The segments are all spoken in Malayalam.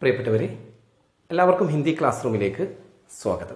പ്രിയപ്പെട്ടവരെ, എല്ലാവർക്കും ഹിന്ദി ക്ലാസ് റൂമിലേക്ക് സ്വാഗതം.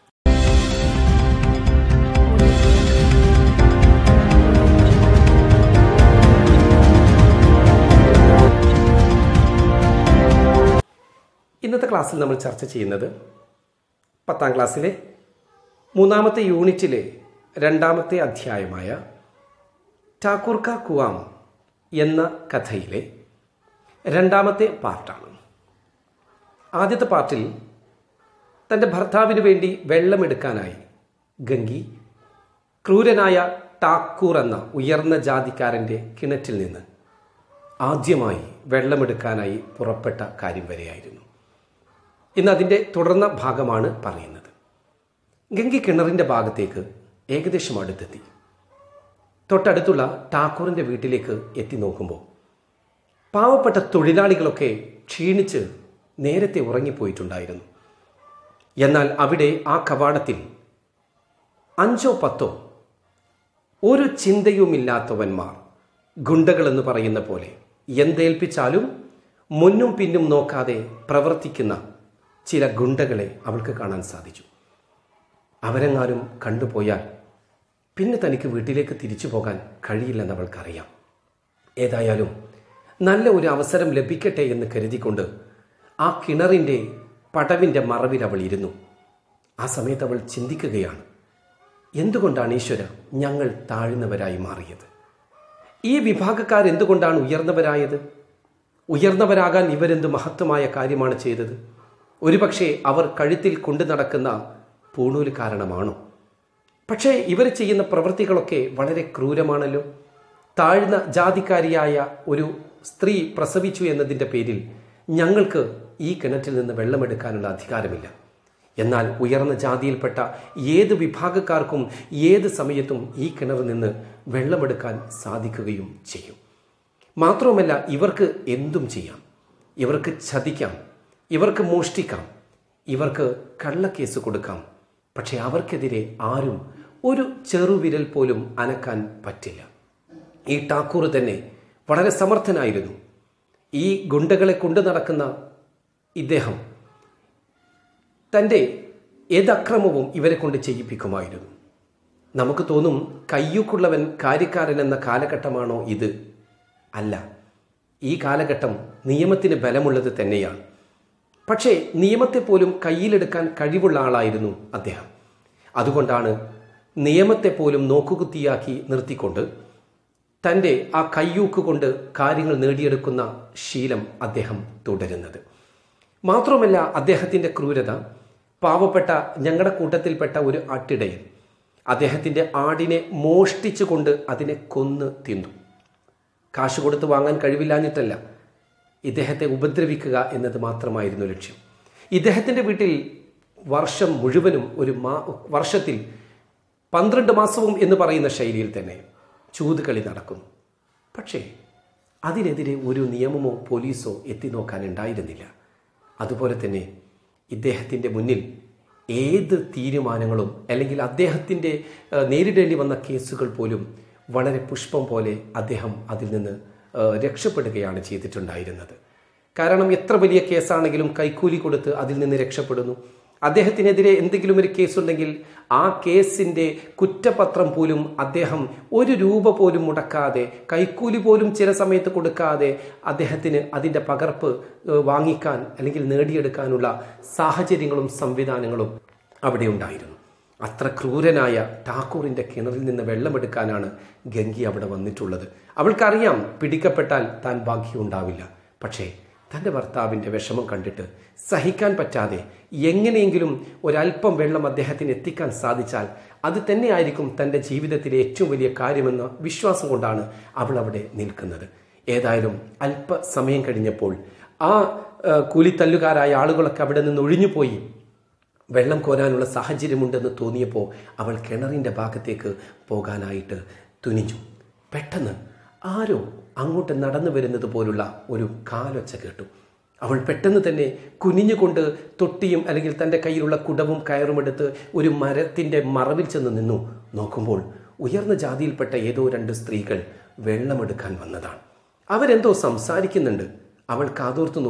ഇന്നത്തെ ക്ലാസ്സിൽ നമ്മൾ ചർച്ച ചെയ്യുന്നത് 10ാം ക്ലാസ്സിലെ 3ാമത്തെ യൂണിറ്റിലെ 2ാമത്തെ അധ്യായമായ ഠാക്കൂർ കാ കുവാം എന്ന കഥയിലെ 2ാമത്തെ പാർട്ടാണ്. ആദ്യത്തെ പാർട്ടിൽ തൻ്റെ ഭർത്താവിന് വേണ്ടി വെള്ളമെടുക്കാനായി ഗംഗി ക്രൂരനായ ഠാക്കൂർ എന്ന ഉയർന്ന ജാതിക്കാരൻ്റെ കിണറ്റിൽ നിന്ന് ആദ്യമായി വെള്ളമെടുക്കാനായി പുറപ്പെട്ട കാര്യം വരെയായിരുന്നു. ഇന്ന് അതിൻ്റെ തുടർന്ന ഭാഗമാണ് പറയുന്നത്. ഗംഗി കിണറിൻ്റെ ഭാഗത്തേക്ക് ഏകദേശം അടുത്തെത്തി. തൊട്ടടുത്തുള്ള ഠാക്കൂറിൻ്റെ വീട്ടിലേക്ക് എത്തി നോക്കുമ്പോൾ പാവപ്പെട്ട തൊഴിലാളികളൊക്കെ ക്ഷീണിച്ച് നേരത്തെ ഉറങ്ങിപ്പോയിട്ടുണ്ടായിരുന്നു. എന്നാൽ അവിടെ ആ കവാടത്തിൽ 5ഓ 10ഓ ഒരു ചിന്തയുമില്ലാത്തവന്മാർ, ഗുണ്ടകളെന്ന് പറയുന്ന പോലെ എന്തേൽപ്പിച്ചാലും മുന്നും പിന്നും നോക്കാതെ പ്രവർത്തിക്കുന്ന ചില ഗുണ്ടകളെ അവൾക്ക് കാണാൻ സാധിച്ചു. അവരെങ്ങാനും കണ്ടുപോയാൽ പിന്നെ തനിക്ക് വീട്ടിലേക്ക് തിരിച്ചു പോകാൻ കഴിയില്ലെന്ന് അവൾക്കറിയാം. ഏതായാലും നല്ല ഒരു അവസരം ലഭിക്കട്ടെ എന്ന് കരുതിക്കൊണ്ട് ആ കിണറിൻ്റെ പടവിൻ്റെ മറവിൽ അവൾ ഇരുന്നു. ആ സമയത്ത് അവൾ ചിന്തിക്കുകയാണ്, എന്തുകൊണ്ടാണ് ഈശ്വര ഞങ്ങൾ താഴ്ന്നവരായി മാറിയത്? ഈ വിഭാഗക്കാരെന്തുകൊണ്ടാണ് ഉയർന്നവരായത്? ഉയർന്നവരാകാൻ ഇവരെന്ത് മഹത്വമായ കാര്യമാണ് ചെയ്തത്? ഒരുപക്ഷെ അവർ കഴുത്തിൽ കൊണ്ടു നടക്കുന്ന പൂണൂല് കാരണമാണോ? പക്ഷേ ഇവർ ചെയ്യുന്ന പ്രവൃത്തികളൊക്കെ വളരെ ക്രൂരമാണല്ലോ. താഴ്ന്ന ജാതിക്കാരിയായ ഒരു സ്ത്രീ പ്രസവിച്ചു എന്നതിൻ്റെ പേരിൽ ഞങ്ങൾക്ക് ഈ കിണറ്റിൽ നിന്ന് വെള്ളമെടുക്കാനുള്ള അധികാരമില്ല. എന്നാൽ ഉയർന്ന ജാതിയിൽപ്പെട്ട ഏത് വിഭാഗക്കാർക്കും ഏത് സമയത്തും ഈ കിണറിൽ നിന്ന് വെള്ളമെടുക്കാൻ സാധിക്കുകയും ചെയ്യും. മാത്രവുമല്ല, ഇവർക്ക് എന്തും ചെയ്യാം. ഇവർക്ക് ചതിക്കാം, ഇവർക്ക് മോഷ്ടിക്കാം, ഇവർക്ക് കള്ളക്കേസ് കൊടുക്കാം. പക്ഷെ അവർക്കെതിരെ ആരും ഒരു ചെറുവിരൽ പോലും അനക്കാൻ പറ്റില്ല. ഈ ഠാക്കൂർ തന്നെ വളരെ സമർത്ഥനായിരുന്നു. ഈ ഗുണ്ടകളെ കൊണ്ടു നടക്കുന്ന ഇദ്ദേഹം തൻ്റെ ഏതക്രമവും ഇവരെ കൊണ്ട് ചെയ്യിപ്പിക്കുമായിരുന്നു. നമുക്ക് തോന്നും കയ്യൂക്കുള്ളവൻ കാര്യക്കാരൻ എന്ന കാലഘട്ടമാണോ ഇത്? അല്ല, ഈ കാലഘട്ടം നിയമത്തിന് ബലമുള്ളത് തന്നെയാണ്. പക്ഷേ നിയമത്തെ പോലും കയ്യിലെടുക്കാൻ കഴിവുള്ള ആളായിരുന്നു അദ്ദേഹം. അതുകൊണ്ടാണ് നിയമത്തെ പോലും നോക്കുകുത്തിയാക്കി നിർത്തിക്കൊണ്ട് തൻ്റെ ആ കയ്യൂക്ക് കൊണ്ട് കാര്യങ്ങൾ നേടിയെടുക്കുന്ന ശീലം അദ്ദേഹം തുടരുന്നത്. മാത്രമല്ല, അദ്ദേഹത്തിൻ്റെ ക്രൂരത പാവപ്പെട്ട ഞങ്ങളുടെ കൂട്ടത്തിൽപ്പെട്ട ഒരു ആട്ടിടയൻ അദ്ദേഹത്തിൻ്റെ ആടിനെ മോഷ്ടിച്ചുകൊണ്ട് അതിനെ കൊന്ന് തിന്നു. കാശ് കൊടുത്ത് വാങ്ങാൻ കഴിവില്ലാഞ്ഞിട്ടല്ല, ഇദ്ദേഹത്തെ ഉപദ്രവിക്കുക എന്നത് മാത്രമായിരുന്നു ലക്ഷ്യം. ഇദ്ദേഹത്തിൻ്റെ വീട്ടിൽ വർഷം മുഴുവനും വർഷത്തിൽ 12 മാസവും എന്ന് പറയുന്ന ശൈലിയിൽ തന്നെ ചൂതുകളി നടക്കുന്നു. പക്ഷേ അതിനെതിരെ ഒരു നിയമമോ പോലീസോ എത്തി നോക്കാനുണ്ടായിരുന്നില്ല. അതുപോലെ തന്നെ ഇദ്ദേഹത്തിൻ്റെ മുന്നിൽ ഏത് തീരുമാനങ്ങളും അല്ലെങ്കിൽ അദ്ദേഹത്തിൻ്റെ നേരിടേണ്ടി വന്ന കേസുകൾ പോലും വളരെ പുഷ്പം പോലെ അദ്ദേഹം അതിൽ നിന്ന് രക്ഷപ്പെടുകയാണ് ചെയ്തിട്ടുണ്ടായിരുന്നത്. കാരണം എത്ര വലിയ കേസാണെങ്കിലും കൈക്കൂലി കൊടുത്ത് അതിൽ നിന്ന് രക്ഷപ്പെടുന്നു. അദ്ദേഹത്തിനെതിരെ എന്തെങ്കിലും ഒരു കേസുണ്ടെങ്കിൽ ആ കേസിൻ്റെ കുറ്റപത്രം പോലും അദ്ദേഹം 1 രൂപ പോലും മുടക്കാതെ, കൈക്കൂലി പോലും ചില സമയത്ത് കൊടുക്കാതെ അദ്ദേഹത്തിന് അതിൻ്റെ പകർപ്പ് വാങ്ങിക്കാൻ അല്ലെങ്കിൽ നേടിയെടുക്കാനുള്ള സാഹചര്യങ്ങളും സംവിധാനങ്ങളും അവിടെ ഉണ്ടായിരുന്നു. അത്ര ക്രൂരനായ ഠാക്കൂറിൻ്റെ കിണറിൽ നിന്ന് വെള്ളമെടുക്കാനാണ് ഗംഗി അവിടെ വന്നിട്ടുള്ളത്. അവൾക്കറിയാം പിടിക്കപ്പെട്ടാൽ താൻ ഭാഗ്യമുണ്ടാവില്ല. പക്ഷേ തൻ്റെ ഭർത്താവിൻ്റെ വിഷമം കണ്ടിട്ട് സഹിക്കാൻ പറ്റാതെ എങ്ങനെയെങ്കിലും ഒരല്പം വെള്ളം അദ്ദേഹത്തിന് എത്തിക്കാൻ സാധിച്ചാൽ അത് തന്നെയായിരിക്കും തൻ്റെ ജീവിതത്തിലെ ഏറ്റവും വലിയ കാര്യമെന്ന വിശ്വാസം കൊണ്ടാണ് അവൾ അവിടെ നിൽക്കുന്നത്. ഏതായാലും അല്പസമയം കഴിഞ്ഞപ്പോൾ ആ കൂലിത്തല്ലുകാരായ ആളുകളൊക്കെ അവിടെ നിന്ന് ഒഴിഞ്ഞുപോയി. വെള്ളം കോരാനുള്ള സാഹചര്യമുണ്ടെന്ന് തോന്നിയപ്പോൾ അവൾ കിണറിൻ്റെ ഭാഗത്തേക്ക് പോകാനായിട്ട് തുനിഞ്ഞു. പെട്ടെന്ന് ആരോ അങ്ങോട്ട് നടന്നു വരുന്നത് പോലുള്ള ഒരു കാലൊച്ച കേട്ടു. അവൾ പെട്ടെന്ന് തന്നെ കുനിഞ്ഞുകൊണ്ട് തൊട്ടിയും അല്ലെങ്കിൽ തൻ്റെ കയ്യിലുള്ള കുടവും കയറുമെടുത്ത് ഒരു മരത്തിൻ്റെ മറവിൽ ചെന്ന് നിന്നു. നോക്കുമ്പോൾ ഉയർന്ന ജാതിയിൽപ്പെട്ട ഏതോ 2 സ്ത്രീകൾ വെള്ളമെടുക്കാൻ വന്നതാണ്. അവരെന്തോ സംസാരിക്കുന്നുണ്ട്. അവൾ കാതോർത്ത് നോക്കുമ്പോൾ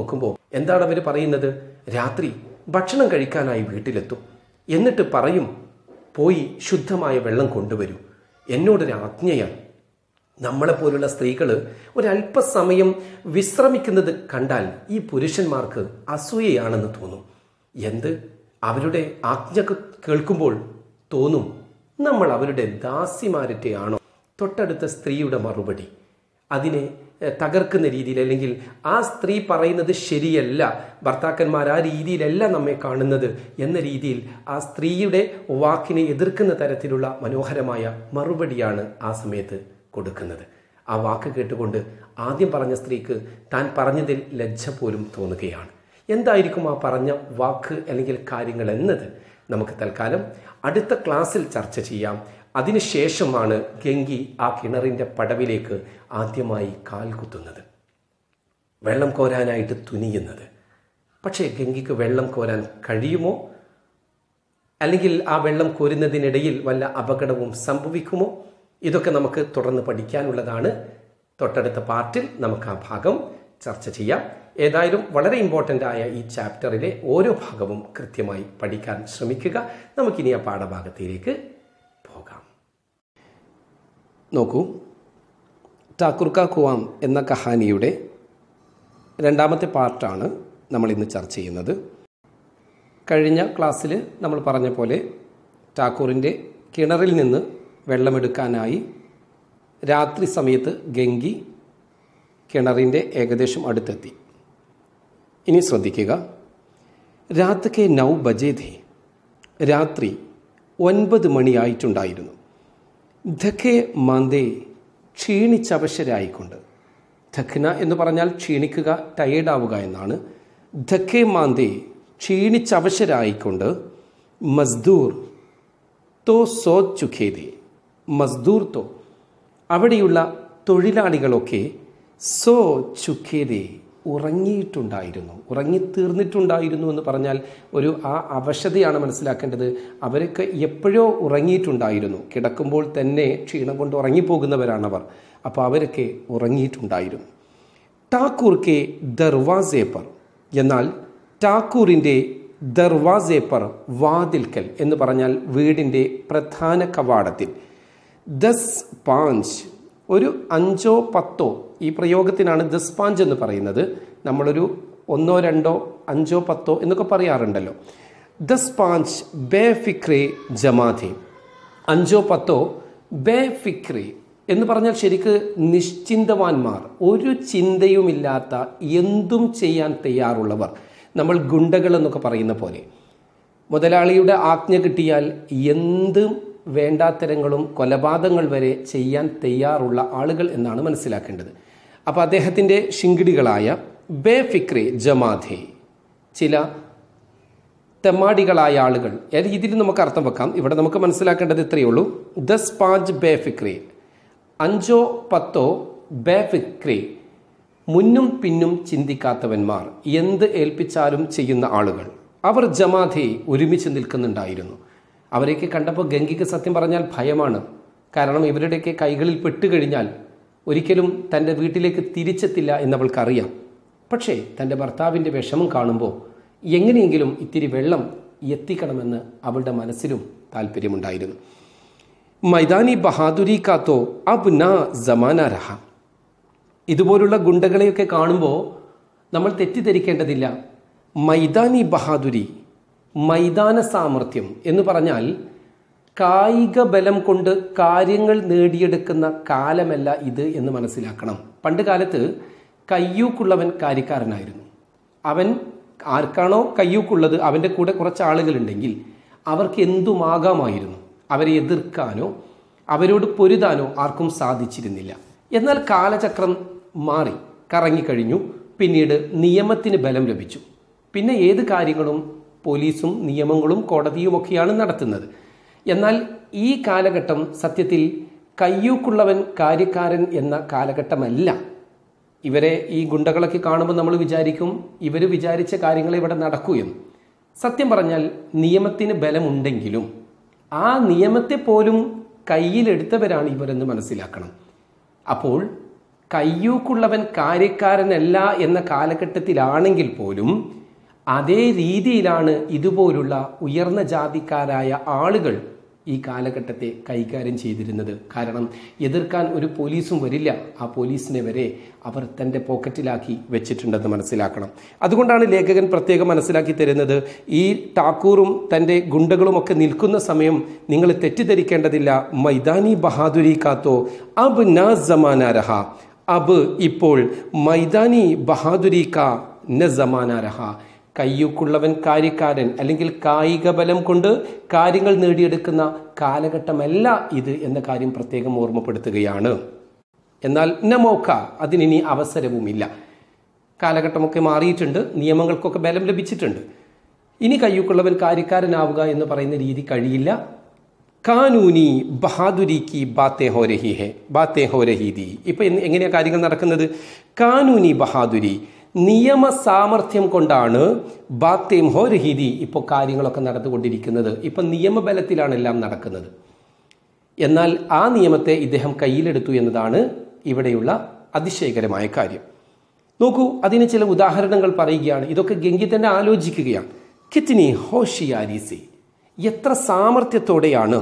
എന്താണ് അവർ പറയുന്നത്? രാത്രി ഭക്ഷണം കഴിക്കാനായി വീട്ടിലെത്തും. എന്നിട്ട് പറയും, പോയി ശുദ്ധമായ വെള്ളം കൊണ്ടുവരൂ. എന്നോടൊരു ആജ്ഞയാണ്. നമ്മളെപ്പോലുള്ള സ്ത്രീകൾ ഒരല്പസമയം വിശ്രമിക്കുന്നത് കണ്ടാൽ ഈ പുരുഷന്മാർക്ക് അസൂയയാണെന്ന് തോന്നും. എന്ത്? അവരുടെ ആജ്ഞ കേൾക്കുമ്പോൾ തോന്നും നമ്മൾ അവരുടെ ദാസിമാരത്തെയാണോ? തൊട്ടടുത്ത സ്ത്രീയുടെ മറുപടി അതിനെ തകർക്കുന്ന രീതിയിൽ, അല്ലെങ്കിൽ ആ സ്ത്രീ പറയുന്നത് ശരിയല്ല, ഭർത്താക്കന്മാർ ആ രീതിയിലല്ല നമ്മെ കാണുന്നത് എന്ന രീതിയിൽ ആ സ്ത്രീയുടെ വാക്കിനെ എതിർക്കുന്ന തരത്തിലുള്ള മനോഹരമായ മറുപടിയാണ് ആ സമയത്ത് കൊടുക്കുന്നത്. ആ വാക്ക് കേട്ടുകൊണ്ട് ആദ്യം പറഞ്ഞ സ്ത്രീക്ക് താൻ പറഞ്ഞതിൽ ലജ്ജ പോലും തോന്നുകയാണ്. എന്തായിരിക്കും ആ പറഞ്ഞ വാക്ക് അല്ലെങ്കിൽ കാര്യങ്ങൾ എന്നത് നമുക്ക് തൽക്കാലം അടുത്ത ക്ലാസ്സിൽ ചർച്ച ചെയ്യാം. അതിനുശേഷമാണ് ഗംഗി ആ കിണറിൻ്റെ പടവിലേക്ക് ആദ്യമായി കാൽ കുത്തുന്നത്, വെള്ളം കോരാനായിട്ട് തുനിയുന്നത്. പക്ഷേ ഗംഗയ്ക്ക് വെള്ളം കോരാൻ കഴിയുമോ? അല്ലെങ്കിൽ ആ വെള്ളം കോരുന്നതിനിടയിൽ വല്ല അപകടവും സംഭവിക്കുമോ? ഇതൊക്കെ നമുക്ക് തുടർന്ന് പഠിക്കാനുള്ളതാണ്. തൊട്ടടുത്ത പാർട്ടിൽ നമുക്ക് ആ ഭാഗം ചർച്ച ചെയ്യാം. ഏതായാലും വളരെ ഇമ്പോർട്ടൻ്റ് ആയ ഈ ചാപ്റ്ററിലെ ഓരോ ഭാഗവും കൃത്യമായി പഠിക്കാൻ ശ്രമിക്കുക. നമുക്കിനി ആ പാഠഭാഗത്തിലേക്ക് പോകാം. നോക്കൂ, ഠാക്കുർ കാ കുവാം എന്ന കഹാനിയുടെ രണ്ടാമത്തെ പാർട്ടാണ് നമ്മൾ ഇന്ന് ചർച്ച ചെയ്യുന്നത്. കഴിഞ്ഞ ക്ലാസ്സിൽ നമ്മൾ പറഞ്ഞ പോലെ ഠാക്കൂറിൻ്റെ കിണറിൽ നിന്ന് വെള്ളമെടുക്കാനായി രാത്രി സമയത്ത് ഗംഗി കിണറിൻ്റെ ഏകദേശം അടുത്തെത്തി. ഇനി ശ്രദ്ധിക്കുക, രാത് കെ 9 ബജേ ഥേ, രാത്രി 9 മണിയായിട്ടുണ്ടായിരുന്നു. ധക്കെ മാന്തേ, ക്ഷീണിച്ചവശരായിക്കൊണ്ട്. ധക്ന എന്ന് പറഞ്ഞാൽ ക്ഷീണിക്കുക, ടയേർഡാവുക എന്നാണ്. ധക്കെ മാന്തേ, ക്ഷീണിച്ചവശരായിക്കൊണ്ട്. മസ്ദൂർ തോ സോ ചുഖേദേ, മസ്ദൂർ തോ, അവിടെയുള്ള തൊഴിലാളികളൊക്കെ സോ ചുഖേദേ, ഉറങ്ങിയിട്ടുണ്ടായിരുന്നു, ഉറങ്ങിത്തീർന്നിട്ടുണ്ടായിരുന്നു എന്ന് പറഞ്ഞാൽ ഒരു ആ അവശതയാണ് മനസ്സിലാക്കേണ്ടത്. അവരൊക്കെ എപ്പോഴോ ഉറങ്ങിയിട്ടുണ്ടായിരുന്നു, കിടക്കുമ്പോൾ തന്നെ ക്ഷീണം കൊണ്ട് ഉറങ്ങിപ്പോകുന്നവരാണവർ. അപ്പോൾ അവരൊക്കെ ഉറങ്ങിയിട്ടുണ്ടായിരുന്നു. ഠാക്കൂർ കെ ദർവാസെ പർ, എന്നാൽ ഠാക്കൂറിൻ്റെ ദർവാസെ പർ, വാതിൽക്കൽ എന്ന് പറഞ്ഞാൽ വീടിൻ്റെ പ്രധാന കവാടത്തിൽ. 10-5, ഒരു 5-10, ഈ പ്രയോഗത്തിനാണ് 10-5 എന്ന് പറയുന്നത്. നമ്മളൊരു 1-2, 5-10 എന്നൊക്കെ പറയാറുണ്ടല്ലോ. 10-5 ബേഫിക്രെ ജമാഥെ, 5-10 ബേഫിക്രെ എന്ന് പറഞ്ഞാൽ ശരിക്ക് നിശ്ചിന്തവാന്മാർ, ഒരു ചിന്തയുമില്ലാത്ത, എന്തും ചെയ്യാൻ തയ്യാറുള്ളവർ. നമ്മൾ ഗുണ്ടകൾ എന്നൊക്കെ പറയുന്ന പോലെ മുതലാളിയുടെ ആജ്ഞ കിട്ടിയാൽ എന്തും വേണ്ടാത്തരങ്ങളും കൊലപാതകങ്ങൾ വരെ ചെയ്യാൻ തയ്യാറുള്ള ആളുകൾ എന്നാണ് മനസ്സിലാക്കേണ്ടത്. അപ്പോൾ അദ്ദേഹത്തിൻ്റെ ശിങ്കിടികളായ ബേഫിക്രെ ജമാഥെ, ചില തെമ്മാടികളായ ആളുകൾ, ഏ രീതിയിൽ നമുക്ക് അർത്ഥം വെക്കാം. ഇവിടെ നമുക്ക് മനസ്സിലാക്കേണ്ടത് ഇത്രയേ ഉള്ളൂ. 10-5 ബേഫിക്രെ, 5-10 ബേഫിക്രെ, മുന്നും പിന്നും ചിന്തിക്കാത്തവന്മാർ, എന്ത് ഏൽപ്പിച്ചാലും ചെയ്യുന്ന ആളുകൾ. അവർ ജമാഥെ, ഒരുമിച്ച് നിൽക്കുന്നുണ്ടായിരുന്നു. അവരെയൊക്കെ കണ്ടപ്പോൾ ഗംഗയ്ക്ക് സത്യം പറഞ്ഞാൽ ഭയമാണ്. കാരണം ഇവരുടെയൊക്കെ കൈകളിൽ പെട്ടുകഴിഞ്ഞാൽ ഒരിക്കലും തൻ്റെ വീട്ടിലേക്ക് തിരിച്ചെത്തില്ല എന്നവൾക്കറിയാം. പക്ഷേ തൻ്റെ ഭർത്താവിൻ്റെ വിഷമം കാണുമ്പോൾ എങ്ങനെയെങ്കിലും ഇത്തിരി വെള്ളം എത്തിക്കണമെന്ന് അവളുടെ മനസ്സിലും താല്പര്യമുണ്ടായിരുന്നു. മൈതാനി ബഹാദുരി കാത്തോ അബ് നാ ജമാന രഹ. ഇതുപോലുള്ള ഗുണ്ടകളെയൊക്കെ കാണുമ്പോൾ നമ്മൾ തെറ്റിദ്ധരിക്കേണ്ടതില്ല. മൈതാനി ബഹാദുരി, മൈതാന സാമർഥ്യം എന്ന് പറഞ്ഞാൽ കായിക ബലം കൊണ്ട് കാര്യങ്ങൾ നേടിയെടുക്കുന്ന കാലമല്ല ഇത് എന്ന് മനസ്സിലാക്കണം. പണ്ട് കാലത്ത് കയ്യൂക്കുള്ളവൻ കാര്യക്കാരനായിരുന്നു. അവൻ ആർക്കാണോ കയ്യൂക്കുള്ളത് അവൻ്റെ കൂടെ കുറച്ച് ആളുകളുണ്ടെങ്കിൽ അവർക്ക് എന്തുമാകാമായിരുന്നു. അവരെ എതിർക്കാനോ അവരോട് പൊരുതാനോ ആർക്കും സാധിച്ചിരുന്നില്ല. എന്നാൽ കാലചക്രം മാറി കറങ്ങിക്കഴിഞ്ഞു. പിന്നീട് നിയമത്തിന് ബലം ലഭിച്ചു. പിന്നെ ഏത് കാര്യങ്ങളും പോലീസും നിയമങ്ങളും കോടതിയുമൊക്കെയാണ് നടത്തുന്നത്. എന്നാൽ ഈ കാലഘട്ടം സത്യത്തിൽ കയ്യൂക്കുള്ളവൻ കാര്യക്കാരൻ എന്ന കാലഘട്ടമല്ല. ഇവരെ ഈ ഗുണ്ടകളൊക്കെ കാണുമ്പോൾ നമ്മൾ വിചാരിക്കും ഇവർ വിചാരിച്ച കാര്യങ്ങൾ ഇവിടെ നടക്കൂ എന്ന്. സത്യം പറഞ്ഞാൽ നിയമത്തിന് ബലമുണ്ടെങ്കിലും ആ നിയമത്തെ പോലും കയ്യിലെടുത്തവരാണ് ഇവരെന്ന് മനസ്സിലാക്കണം. അപ്പോൾ കയ്യൂക്കുള്ളവൻ കാര്യക്കാരനല്ല എന്ന കാലഘട്ടത്തിലാണെങ്കിൽ പോലും അതേ രീതിയിലാണ് ഇതുപോലുള്ള ഉയർന്ന ജാതിക്കാരായ ആളുകൾ ഈ കാലഘട്ടത്തെ കൈകാര്യം ചെയ്തിരുന്നത്. കാരണം എതിർക്കാൻ ഒരു പോലീസും വരില്ല. ആ പോലീസിനെ വരെ അവർ തൻ്റെ പോക്കറ്റിലാക്കി വെച്ചിട്ടുണ്ടെന്ന് മനസ്സിലാക്കണം. അതുകൊണ്ടാണ് ലേഖകൻ പ്രത്യേകം മനസ്സിലാക്കി തരുന്നത്, ഈ ഠാക്കൂറും തൻ്റെ ഗുണ്ടകളുമൊക്കെ നിൽക്കുന്ന സമയം നിങ്ങൾ തെറ്റിദ്ധരിക്കേണ്ടതില്ല. മൈതാനി ബഹാദുരി കാത്തോ അബ് ന ജമാന രഹ, അബ് ഇപ്പോൾ മൈതാനി ബഹാദുരി കാ ന ജമാന രഹ. കയ്യൂക്കുള്ളവൻ കാര്യക്കാരൻ അല്ലെങ്കിൽ കായിക ബലം കൊണ്ട് കാര്യങ്ങൾ നേടിയെടുക്കുന്ന കാലഘട്ടമല്ല ഇത് എന്ന കാര്യം പ്രത്യേകം ഓർമ്മപ്പെടുത്തുകയാണ്. എന്നാൽ നമോക്ക, അതിനി അവസരവുമില്ല. കാലഘട്ടമൊക്കെ മാറിയിട്ടുണ്ട്, നിയമങ്ങൾക്കൊക്കെ ബലം ലഭിച്ചിട്ടുണ്ട്. ഇനി കയ്യൂക്കുള്ളവൻ കാര്യക്കാരനാവുക എന്ന് പറയുന്ന രീതി കഴിയില്ല. കാനൂനി ബഹാദുരി കി ബാത്തേ ഹോ രഹി ഹെ ബാത്തേ ഹോ രഹി ദി. ഇപ്പൊ എങ്ങനെയാ കാര്യങ്ങൾ നടക്കുന്നത്? കാനൂനി ബഹാദുരി, നിയമ സാമർഥ്യം കൊണ്ടാണ് ബാത്തേം ഹോ രഹീദി ഇപ്പോൾ കാര്യങ്ങളൊക്കെ നടന്നുകൊണ്ടിരിക്കുന്നത്. ഇപ്പം നിയമബലത്തിലാണ് എല്ലാം നടക്കുന്നത്. എന്നാൽ ആ നിയമത്തെ ഇദ്ദേഹം കയ്യിലെടുത്തു എന്നതാണ് ഇവിടെയുള്ള അതിശയകരമായ കാര്യം. നോക്കൂ, അതിന് ചില ഉദാഹരണങ്ങൾ പറയുകയാണ്. ഇതൊക്കെ ഗംഗി തന്നെ ആലോചിക്കുകയാണ്. കിത്നി ഹോഷിയാരി സെ, എത്ര സാമർഥ്യത്തോടെയാണ്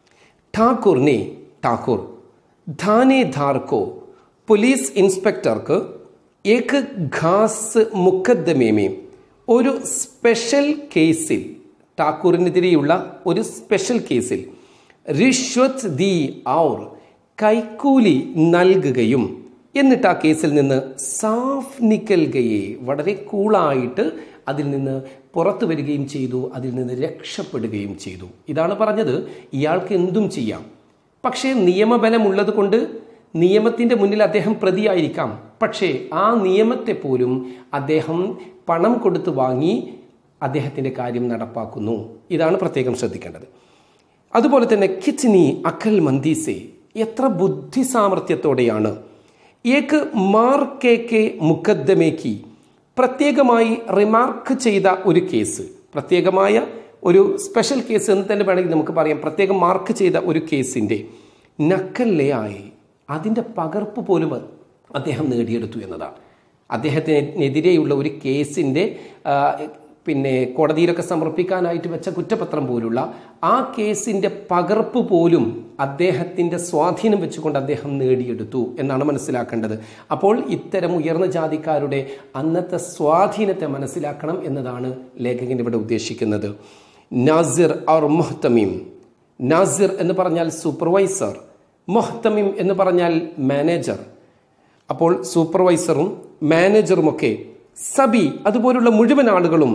ഠാക്കൂർ ധാനേധാർ കോ, പോലീസ് ഇൻസ്പെക്ടർക്ക് ഏക് ഖാസ് മുഖദ്ദമേമേ, ഒരു സ്പെഷ്യൽ കേസിൽ, ഠാക്കൂറിനെതിരെയുള്ള ഒരു സ്പെഷ്യൽ കേസിൽ റിഷ്വത് ദി ഔർ, കൈക്കൂലി നൽകുകയും എന്നിട്ട് ആ കേസിൽ നിന്ന് സാഫ് നിക്കൽ ഗയെ, വളരെ കൂളായിട്ട് അതിൽ നിന്ന് പുറത്തു വരികയും ചെയ്തു, അതിൽ നിന്ന് രക്ഷപ്പെടുകയും ചെയ്തു. ഇതാണ് പറഞ്ഞത്, ഇയാൾക്ക് എന്തും ചെയ്യാം. പക്ഷേ നിയമബലമുള്ളത് കൊണ്ട് നിയമത്തിൻ്റെ മുന്നിൽ അദ്ദേഹം പ്രതിയായിരിക്കാം. പക്ഷേ ആ നിയമത്തെ പോലും അദ്ദേഹം പണം കൊടുത്ത് വാങ്ങി അദ്ദേഹത്തിൻ്റെ കാര്യം നടപ്പാക്കുന്നു. ഇതാണ് പ്രത്യേകം ശ്രദ്ധിക്കേണ്ടത്. അതുപോലെ തന്നെ കിച്നി അക്കൽ മന്ദീസെ, എത്ര ബുദ്ധി സാമർഥ്യത്തോടെയാണ് ഏക്ക് മാർക്കേക്ക് മുഖദ്ദമേക്ക്, പ്രത്യേകമായി റിമാർക്ക് ചെയ്ത ഒരു കേസ്, പ്രത്യേകമായ ഒരു സ്പെഷ്യൽ കേസ് എന്ന് തന്നെ വേണമെങ്കിൽ നമുക്ക് പറയാം, പ്രത്യേകം മാർക്ക് ചെയ്ത ഒരു കേസിൻ്റെ നക്കല്ലയായി അതിൻ്റെ പകർപ്പ് പോലും അദ്ദേഹം നേടിയെടുത്തു എന്നതാണ്. അദ്ദേഹത്തിനെതിരെയുള്ള ഒരു കേസിൻ്റെ കോടതിയിലൊക്കെ സമർപ്പിക്കാനായിട്ട് വെച്ച കുറ്റപത്രം പോലുള്ള ആ കേസിൻ്റെ പകർപ്പ് പോലും അദ്ദേഹത്തിൻ്റെ സ്വാധീനം വെച്ചുകൊണ്ട് അദ്ദേഹം നേടിയെടുത്തു എന്നാണ് മനസ്സിലാക്കേണ്ടത്. അപ്പോൾ ഇത്തരം ഉയർന്ന ജാതിക്കാരുടെ അന്നത്തെ സ്വാധീനത്തെ മനസ്സിലാക്കണം എന്നതാണ് ലേഖകൻ ഇവിടെ ഉദ്ദേശിക്കുന്നത്. നാസിർ ഔർ മുഹ്തമീം, നാസിർ എന്ന് പറഞ്ഞാൽ സൂപ്പർവൈസർ, മുഹ്തമീം എന്ന് പറഞ്ഞാൽ മാനേജർ. അപ്പോൾ സൂപ്പർവൈസറും മാനേജറുമൊക്കെ സബി, അതുപോലുള്ള മുഴുവൻ ആളുകളും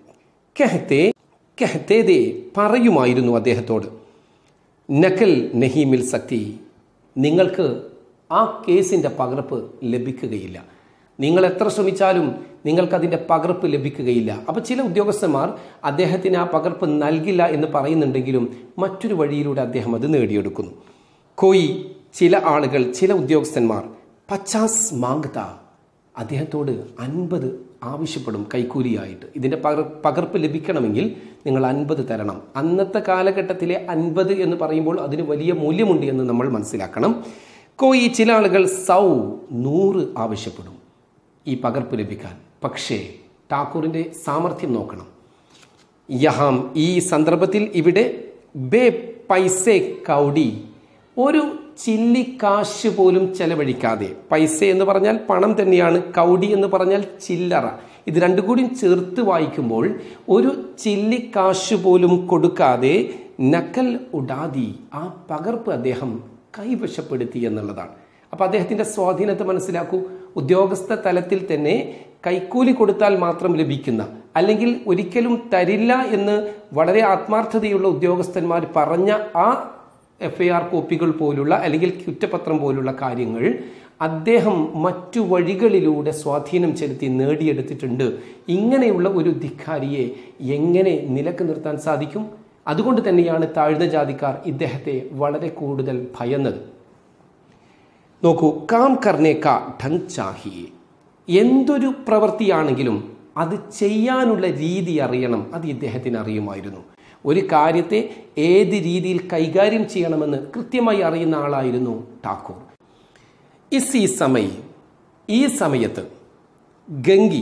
കഹ്തേ പറയുമായിരുന്നു അദ്ദേഹത്തോട്, നക്കൽ നഹി മിൽ സക്തി, നിങ്ങൾക്ക് ആ കേസിൻ്റെ പകർപ്പ് ലഭിക്കുകയില്ല. നിങ്ങൾ എത്ര ശ്രമിച്ചാലും നിങ്ങൾക്കതിൻ്റെ പകർപ്പ് ലഭിക്കുകയില്ല. അപ്പോൾ ചില ഉദ്യോഗസ്ഥന്മാർ അദ്ദേഹത്തിന് ആ പകർപ്പ് നൽകില്ല എന്ന് പറയുന്നുണ്ടെങ്കിലും മറ്റൊരു വഴിയിലൂടെ അദ്ദേഹം അത് നേടിയെടുക്കുന്നു. കോയി, ചില ആളുകൾ, ചില ഉദ്യോഗസ്ഥന്മാർ 50 മാങ്ത, അദ്ദേഹത്തോട് 50 ആവശ്യപ്പെടും കൈക്കൂലിയായിട്ട്. ഇതിൻ്റെ പകർപ്പ് ലഭിക്കണമെങ്കിൽ നിങ്ങൾ 50 തരണം. അന്നത്തെ കാലഘട്ടത്തിലെ 50 എന്ന് പറയുമ്പോൾ അതിന് വലിയ മൂല്യമുണ്ട് എന്ന് നമ്മൾ മനസ്സിലാക്കണം. കോയി, ചില ആളുകൾ 100 ആവശ്യപ്പെടും ഈ പകർപ്പ് ലഭിക്കാൻ. പക്ഷേ ഠാക്കൂറിൻ്റെ സാമർഥ്യം നോക്കണം. യഹാം, ഈ സന്ദർഭത്തിൽ ഇവിടെ ബേ പൈസേ കൗഡി, ഒരു ചില്ലിക്കാശ് പോലും ചെലവഴിക്കാതെ, പൈസ എന്ന് പറഞ്ഞാൽ പണം തന്നെയാണ്, കൗഡി എന്ന് പറഞ്ഞാൽ ചില്ലറ, ഇത് രണ്ടും കൂടി ചേർത്ത് വായിക്കുമ്പോൾ ഒരു ചില്ലിക്കാശ് പോലും കൊടുക്കാതെ നക്കൽ ഉഡാദി, ആ പകർപ്പ് അദ്ദേഹം കൈവശപ്പെടുത്തി എന്നുള്ളതാണ്. അപ്പോൾ അദ്ദേഹത്തിൻ്റെ സ്വാധീനത്തെ മനസ്സിലാക്കൂ. ഉദ്യോഗസ്ഥ തലത്തിൽ തന്നെ കൈക്കൂലി കൊടുത്താൽ മാത്രം ലഭിക്കുന്ന, അല്ലെങ്കിൽ ഒരിക്കലും തരില്ല എന്ന് വളരെ ആത്മാർത്ഥതയുള്ള ഉദ്യോഗസ്ഥന്മാർ പറഞ്ഞ ആ FIR കോപ്പികൾ പോലുള്ള അല്ലെങ്കിൽ കുറ്റപത്രം പോലുള്ള കാര്യങ്ങൾ അദ്ദേഹം മറ്റു വഴികളിലൂടെ സ്വാധീനം ചെലുത്തി നേടിയെടുത്തിട്ടുണ്ട്. ഇങ്ങനെയുള്ള ഒരു ധിക്കാരിയെ എങ്ങനെ നിലക്ക് നിർത്താൻ സാധിക്കും? അതുകൊണ്ട് തന്നെയാണ് താഴ്ന്ന ജാതിക്കാർ ഇദ്ദേഹത്തെ വളരെ കൂടുതൽ ഭയന്നത്. നോക്കൂ, കാം കർണേക്ക ഢങ് ചാഹിയെ, എന്തൊരു പ്രവൃത്തിയാണെങ്കിലും അത് ചെയ്യാനുള്ള രീതി അറിയണം. അത് ഇദ്ദേഹത്തിന് അറിയുമായിരുന്നു. ഒരു കാര്യത്തെ ഏത് രീതിയിൽ കൈകാര്യം ചെയ്യണമെന്ന് കൃത്യമായി അറിയുന്ന ആളായിരുന്നു ഠാക്കൂർ. ഇസി സമയ, ഈ സമയത്ത് ഗംഗി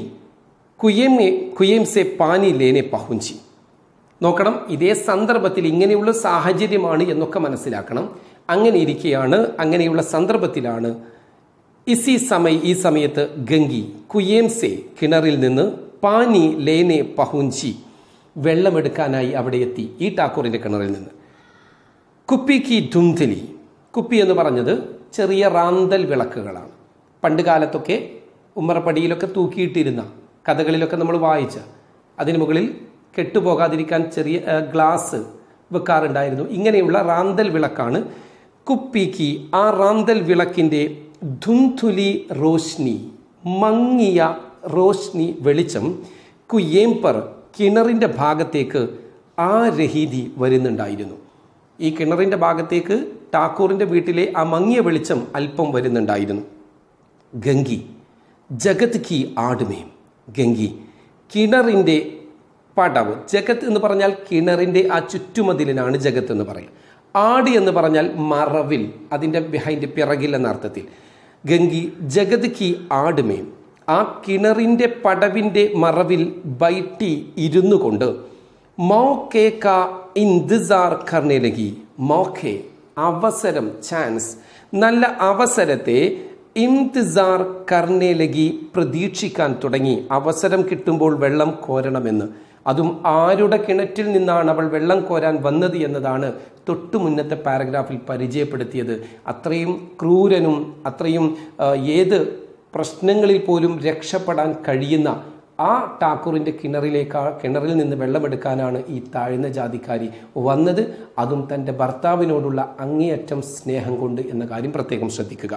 കുയേം സെ പാനി ലേനെ പഹുഞ്ചി. നോക്കണം, ഇതേ സന്ദർഭത്തിൽ ഇങ്ങനെയുള്ള സാഹചര്യമാണ് എന്നൊക്കെ മനസ്സിലാക്കണം. അങ്ങനെ ഇരിക്കുകയാണ്, അങ്ങനെയുള്ള സന്ദർഭത്തിലാണ് ഇസി സമയ, ഈ സമയത്ത് ഗംഗി കുയേം സെ, കിണറിൽ നിന്ന്, പാനി ലേനെ പഹുഞ്ചി, വെള്ളമെടുക്കാനായി അവിടെ എത്തി. ഈ ടാക്കൂറിൻ്റെ കിണറിൽ നിന്ന്. കുപ്പി കി ധുംധലി, കുപ്പി എന്ന് പറഞ്ഞത് ചെറിയ റാന്തൽ വിളക്കുകളാണ്. പണ്ട് കാലത്തൊക്കെ ഉമ്മറപ്പടിയിലൊക്കെ തൂക്കിയിട്ടിരുന്ന, കഥകളിലൊക്കെ നമ്മൾ വായിച്ച, അതിന് മുകളിൽ കെട്ടുപോകാതിരിക്കാൻ ചെറിയ ഗ്ലാസ് വെക്കാറുണ്ടായിരുന്നു. ഇങ്ങനെയുള്ള റാന്തൽ വിളക്കാണ് കുപ്പിക്ക്. ആ റാന്തൽ വിളക്കിൻ്റെ ധുംധുലി റോഷ്നി, മങ്ങിയ റോഷ്നി, വെളിച്ചം, കുയേംപർ, കിണറിൻ്റെ ഭാഗത്തേക്ക് ആ രഹീതി വരുന്നുണ്ടായിരുന്നു. ഈ കിണറിൻ്റെ ഭാഗത്തേക്ക് ടാക്കൂറിൻ്റെ വീട്ടിലെ ആ മങ്ങിയ വെളിച്ചം അല്പം വരുന്നുണ്ടായിരുന്നു. ഗംഗി ജഗത് കി ആടുമേം, ഗംഗി കിണറിൻ്റെ പടവ്. ജഗത്ത് എന്ന് പറഞ്ഞാൽ കിണറിൻ്റെ ആ ചുറ്റുമതിലിനാണ് ജഗത്ത് എന്ന് പറയുക. ആട് എന്ന് പറഞ്ഞാൽ മറവിൽ, അതിൻ്റെ ബിഹൈൻഡ്, പിറകിൽ എന്ന അർത്ഥത്തിൽ. ഗംഗി ജഗത് കി ആടുമേം, ആ കിണറിൻ്റെ പടവിൻ്റെ മറവിൽ ബൈട്ടി ഇരുന്നു കൊണ്ട്, മൗക്കെ കാ ഇന്തിസാർ കർനെ ലഗി, മൗക്കെ അവസരം, ചാൻസ്, നല്ല അവസരത്തെ, ഇന്തിസാർ കർനെ ലഗി പ്രതീക്ഷിക്കാൻ തുടങ്ങി. അവസരം കിട്ടുമ്പോൾ വെള്ളം കോരണമെന്ന്. അതും ആരുടെ കിണറ്റിൽ നിന്നാണ് അവൾ വെള്ളം കോരാൻ വന്നത് എന്നതാണ് തൊട്ടു മുന്നത്തെ പാരഗ്രാഫിൽ പരിചയപ്പെടുത്തിയത്. അത്രയും ക്രൂരനും അത്രയും ഏത് പ്രശ്നങ്ങളിൽ പോലും രക്ഷപ്പെടാൻ കഴിയുന്ന ആ ടാക്കൂറിൻ്റെ കിണറിൽ നിന്ന് വെള്ളമെടുക്കാനാണ് ഈ താഴ്ന്ന ജാതിക്കാരി വന്നത്. അതും തൻ്റെ ഭർത്താവിനോടുള്ള അങ്ങേയറ്റം സ്നേഹം കൊണ്ട് എന്ന കാര്യം പ്രത്യേകം ശ്രദ്ധിക്കുക.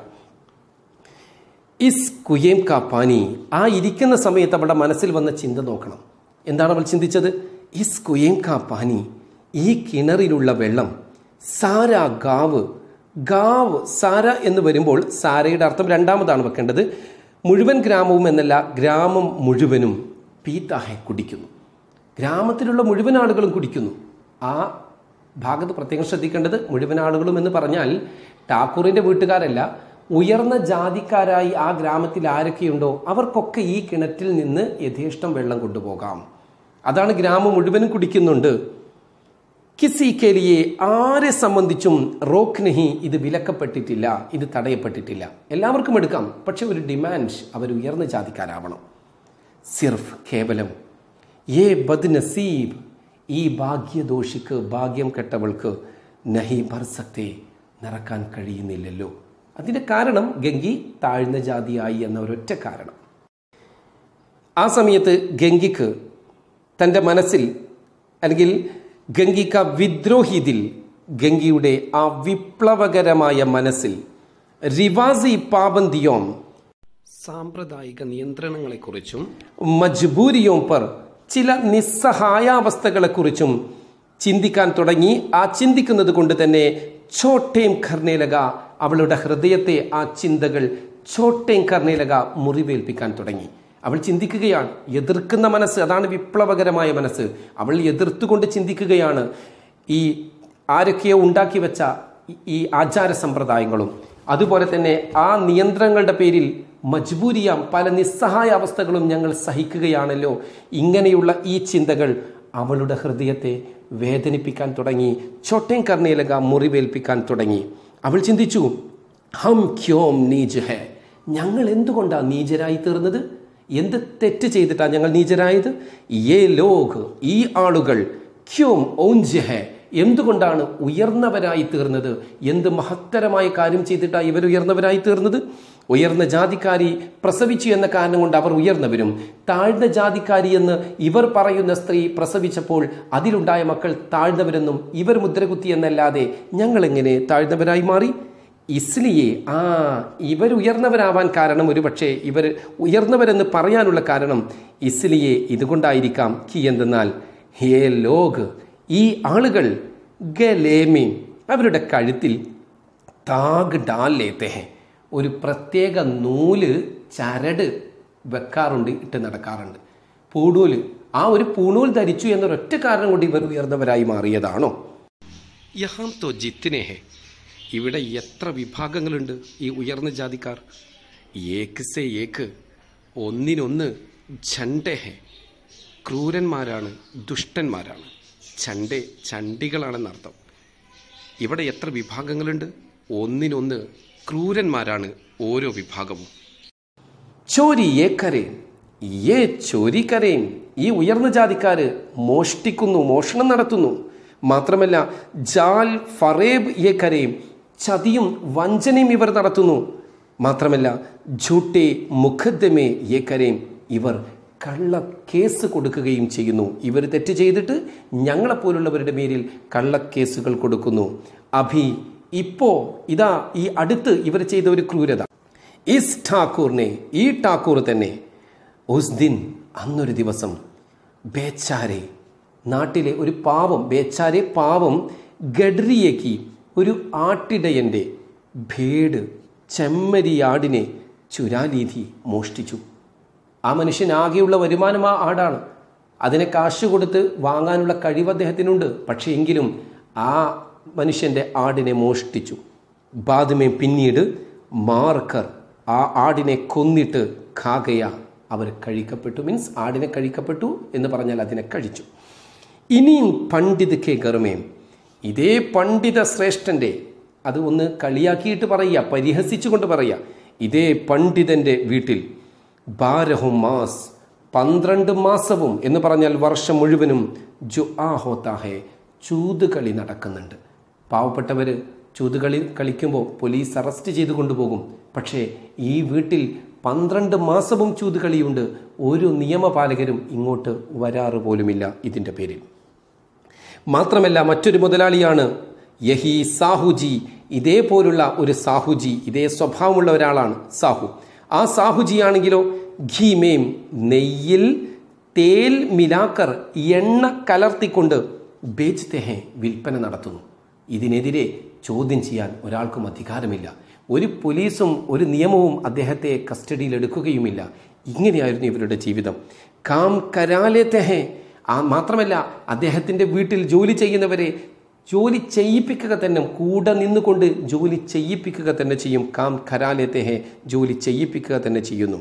ഇസ് കുയേം കാ പാനി, ആ ഇരിക്കുന്ന സമയത്ത് അവളുടെ മനസ്സിൽ വന്ന ചിന്ത നോക്കണം. എന്താണ് അവൾ ചിന്തിച്ചത്? ഇസ് കുയേം കാ പാനി, ഈ കിണറിലുള്ള വെള്ളം, സാര ഗാവ്, ഗാവ് സാര എന്ന് വരുമ്പോൾ സാരയുടെ അർത്ഥം രണ്ടാമതാണ് വെക്കേണ്ടത്. മുഴുവൻ ഗ്രാമവും എന്നല്ല, ഗ്രാമം മുഴുവനും പീതാഹെ കുടിക്കുന്നു. ഗ്രാമത്തിലുള്ള മുഴുവൻ ആളുകളും കുടിക്കുന്നു. ആ ഭാഗത്ത് പ്രത്യേകം ശ്രദ്ധിക്കേണ്ടത് മുഴുവൻ ആളുകളും എന്ന് പറഞ്ഞാൽ ടാക്കൂറിൻ്റെ വീട്ടുകാരല്ല, ഉയർന്ന ജാതിക്കാരായി ആ ഗ്രാമത്തിൽ ആരൊക്കെയുണ്ടോ അവർക്കൊക്കെ ഈ കിണറ്റിൽ നിന്ന് യഥേഷ്ടം വെള്ളം കൊണ്ടുപോകാം. അതാണ് ഗ്രാമം മുഴുവനും കുടിക്കുന്നുണ്ട്. കിസി കെലിയെ, ആരെ സംബന്ധിച്ചും റോക്ക് നഹി, ഇത് വിലക്കപ്പെട്ടിട്ടില്ല, ഇത് തടയപ്പെട്ടിട്ടില്ല. എല്ലാവർക്കും എടുക്കാം, പക്ഷെ ഒരു ഡിമാൻഡ്, അവർ ഉയർന്ന ജാതിക്കാരാവണം. സിർഫ്, കേവലം, യേ ബദ്നസീബ്, ഈ ഭാഗ്യദോഷിക്ക്, ഭാഗ്യം കെട്ടവൾക്ക്, നഹി ഭർ സക്തേ, നിറക്കാൻ കഴിയുന്നില്ലല്ലോ. അതിൻ്റെ കാരണം ഗംഗി താഴ്ന്ന ജാതിയായി എന്ന ഒരൊറ്റ കാരണം. ആ സമയത്ത് ഗംഗിക്ക് തൻ്റെ മനസ്സിൽ, അല്ലെങ്കിൽ ഗംഗിക്ക വിദ്രോഹിതിൽ, ഗംഗിയുടെ ആ വിപ്ലവകരമായ മനസ്സിൽ, റിവാസി പാബന്ദിയോം, സാമ്പ്രദായിക നിയന്ത്രണങ്ങളെക്കുറിച്ചും, മജ്ബൂരിയോം പർ, ചില നിസ്സഹായാവസ്ഥകളെക്കുറിച്ചും ചിന്തിക്കാൻ തുടങ്ങി. ആ ചിന്തിക്കുന്നത് കൊണ്ട് തന്നെ ഛോട്ടേം കർണേലക, അവളുടെ ഹൃദയത്തെ ആ ചിന്തകൾ ഛോട്ടേം കർണേലക, മുറിവേൽപ്പിക്കാൻ തുടങ്ങി. അവൾ ചിന്തിക്കുകയാണ്, എതിർക്കുന്ന മനസ്സ്, അതാണ് വിപ്ലവകരമായ മനസ്സ്. അവൾ എതിർത്തുകൊണ്ട് ചിന്തിക്കുകയാണ്. ഈ ആരൊക്കെയോ ഉണ്ടാക്കി വെച്ച ഈ ആചാര സമ്പ്രദായങ്ങളും അതുപോലെ തന്നെ ആ നിയന്ത്രണങ്ങളുടെ പേരിൽ മജ്ബൂരിയാം, പല നിസ്സഹായ അവസ്ഥകളും ഞങ്ങൾ സഹിക്കുകയാണല്ലോ. ഇങ്ങനെയുള്ള ഈ ചിന്തകൾ അവളുടെ ഹൃദയത്തെ വേദനിപ്പിക്കാൻ തുടങ്ങി. ഛോട്ടേം കർണേലക, മുറിവേൽപ്പിക്കാൻ തുടങ്ങി. അവൾ ചിന്തിച്ചു, ഹം ക്യോം നീജ് ഹെ, ഞങ്ങൾ എന്തുകൊണ്ടാണ് നീചരായി തീർന്നത്? എന്ത് തെറ്റ് ചെയ്തിട്ടാണ് ഞങ്ങൾ നീചരായത്? യേ ലോക്, ഈ ആളുകൾ, ക്യോം ഔഞ്ച് ഹെ, എന്തുകൊണ്ടാണ് ഉയർന്നവരായി തീർന്നത്? എന്ത് മഹത്തരമായ കാര്യം ചെയ്തിട്ടാണ് ഇവർ ഉയർന്നവരായി തീർന്നത്? ഉയർന്ന ജാതിക്കാരി പ്രസവിച്ചു എന്ന കാരണം കൊണ്ട് അവർ ഉയർന്നവരും, താഴ്ന്ന ജാതിക്കാരി എന്ന് ഇവർ പറയുന്ന സ്ത്രീ പ്രസവിച്ചപ്പോൾ അതിലുണ്ടായ മക്കൾ താഴ്ന്നവരെന്നും ഇവർ മുദ്രകുത്തി എന്നല്ലാതെ ഞങ്ങൾ എങ്ങനെ താഴ്ന്നവരായി മാറി? ഇസ്ലിയെ, ഇവർ ഉയർന്നവരാവാൻ കാരണം, ഒരു പക്ഷേ ഇവർ ഉയർന്നവരെന്ന് പറയാനുള്ള കാരണം ഇസ്ലിയെ, ഇതുകൊണ്ടായിരിക്കാം. കി എന്തെന്നാൽ, ഹേ ലോക്, ഈ ആളുകൾ, ഗലേമി, അവരുടെ കഴുത്തിൽ, താഗ് ഡാൽ ലേത്തെ ഹെ, ഒരു പ്രത്യേക നൂല്, ചരട് വെക്കാറുണ്ട്, ഇട്ട് നടക്കാറുണ്ട്. പൂണൂല്, ആ ഒരു പൂണൂൽ ധരിച്ചു എന്നൊരൊറ്റ കാരണം കൊണ്ട് ഇവർ ഉയർന്നവരായി മാറിയതാണോ? യഹാം തോ ജിത്തിനെ ഹെ, ഇവിടെ എത്ര വിഭാഗങ്ങളുണ്ട് ഈ ഉയർന്ന ജാതിക്കാർ. ഏക്ക് സെ ഏക്ക്, ഒന്നിനൊന്ന് ഝണ്ടേ ഹെ. ക്രൂരന്മാരാണ്, ദുഷ്ടന്മാരാണ്. ചണ്ടികളാണെന്നർത്ഥം. ഇവിടെ എത്ര വിഭാഗങ്ങളുണ്ട്? ഒന്നിനൊന്ന് ക്രൂരന്മാരാണ് ഓരോ വിഭാഗവും. ചോരി ഏക്കരേ ഏ ചോരി കരയും. ഈ ഉയർന്ന ജാതിക്കാര് മോഷ്ടിക്കുന്നു, മോഷണം നടത്തുന്നു. മാത്രമല്ല ജാൽ ഫറേബ് ഏ കരയും, ചതിയും വഞ്ചനയും ഇവർ നടത്തുന്നു. മാത്രമല്ല ഝൂട്ടെ മുഖദ്ദമേ ഏ കരയും, ഇവർ കള്ള കേസ് കൊടുക്കുകയും ചെയ്യുന്നു. ഇവർ തെറ്റ് ചെയ്തിട്ട് ഞങ്ങളെപ്പോലുള്ളവരുടെ പേരിൽ കള്ളക്കേസുകൾ കൊടുക്കുന്നു. ഇപ്പോ ഇതാ ഈ അടുത്ത് ഇവർ ചെയ്ത ഒരു ക്രൂരത. ഇസ് ഠാക്കൂറിനെ, ഈ ഠാക്കൂർ തന്നെ, ഉസ് ദിൻ, അന്നൊരു ദിവസം, ബേച്ചാരെ, നാട്ടിലെ ഒരു പാവം, ബേച്ചാരെ പാവം, ഗഡ്രിയേക്ക്, ഒരു ആട്ടിടയൻ്റെ ഭേഡ്, ചെമ്മരിയാടിനെ ചുരാലീതി മോഷ്ടിച്ചു. ആ മനുഷ്യൻ ആകെയുള്ള വരുമാനം ആ ആടാണ്. അതിനെ കാശ് കൊടുത്ത് വാങ്ങാനുള്ള കഴിവ് അദ്ദേഹത്തിനുണ്ട്. പക്ഷേ എങ്കിലും ആ മനുഷ്യൻ്റെ ആടിനെ മോഷ്ടിച്ചു. ബാദമേ, പിന്നീട് മാർക്കർ, ആ ആടിനെ കൊന്നിട്ട് ഖാഗയ, അവർ കഴിക്കപ്പെട്ടു. മീൻസ് ആടിനെ കഴിക്കപ്പെട്ടു എന്ന് പറഞ്ഞാൽ അതിനെ കഴിച്ചു. ഇനിയും പണ്ഡിത് കെ ഗർമേം, ഇതേ പണ്ഡിത ശ്രേഷ്ഠൻ്റെ, അത് ഒന്ന് കളിയാക്കിയിട്ട് പറയുക, പരിഹസിച്ചുകൊണ്ട് പറയുക, ഇതേ പണ്ഡിതൻ്റെ വീട്ടിൽ 12 മാസ്, 12 മാസവും എന്ന് പറഞ്ഞാൽ വർഷം മുഴുവനും ജുആ ഹോത്താ ഹെ, ചൂതുകളി നടക്കുന്നുണ്ട്. പാവപ്പെട്ടവർ ചൂതുകളി കളിക്കുമ്പോൾ പോലീസ് അറസ്റ്റ് ചെയ്ത് കൊണ്ടുപോകും. പക്ഷേ ഈ വീട്ടിൽ 12 മാസവും ചൂതുകളിയുണ്ട്. ഒരു നിയമപാലകരും ഇങ്ങോട്ട് വരാറ് പോലുമില്ല ഇതിൻ്റെ പേരിൽ. മാത്രമല്ല മറ്റൊരു മുതലാളിയാണ് യഹി സാഹുജി, ഇതേപോലുള്ള ഒരു സാഹുജി, ഇതേ സ്വഭാവമുള്ള ഒരാളാണ് സാഹു. ആ സാഹുജിയാണെങ്കിലോ ഘീമേം, നെയ്യിൽ തേൽ മിലാക്കർ, എണ്ണ കലർത്തിക്കൊണ്ട് ബേച്ച്തേ ഹെ, വിൽപ്പന നടത്തുന്നു. ഇതിനെതിരെ ചോദ്യം ചെയ്യാൻ ഒരാൾക്കും അധികാരമില്ല. ഒരു പോലീസും ഒരു നിയമവും അദ്ദേഹത്തെ കസ്റ്റഡിയിൽ എടുക്കുകയുമില്ല. ഇങ്ങനെയായിരുന്നു ഇവരുടെ ജീവിതം. കാം കരാലേത്തേ ഹെ, മാത്രമല്ല അദ്ദേഹത്തിൻ്റെ വീട്ടിൽ ജോലി ചെയ്യുന്നവരെ ജോലി ചെയ്യിപ്പിക്കുക തന്നെ, കൂടെ നിന്നുകൊണ്ട് ജോലി ചെയ്യിപ്പിക്കുക തന്നെ ചെയ്യും. കാം ഖരാലേത്തേ ഹെ, ജോലി ചെയ്യിപ്പിക്കുക തന്നെ ചെയ്യുന്നു.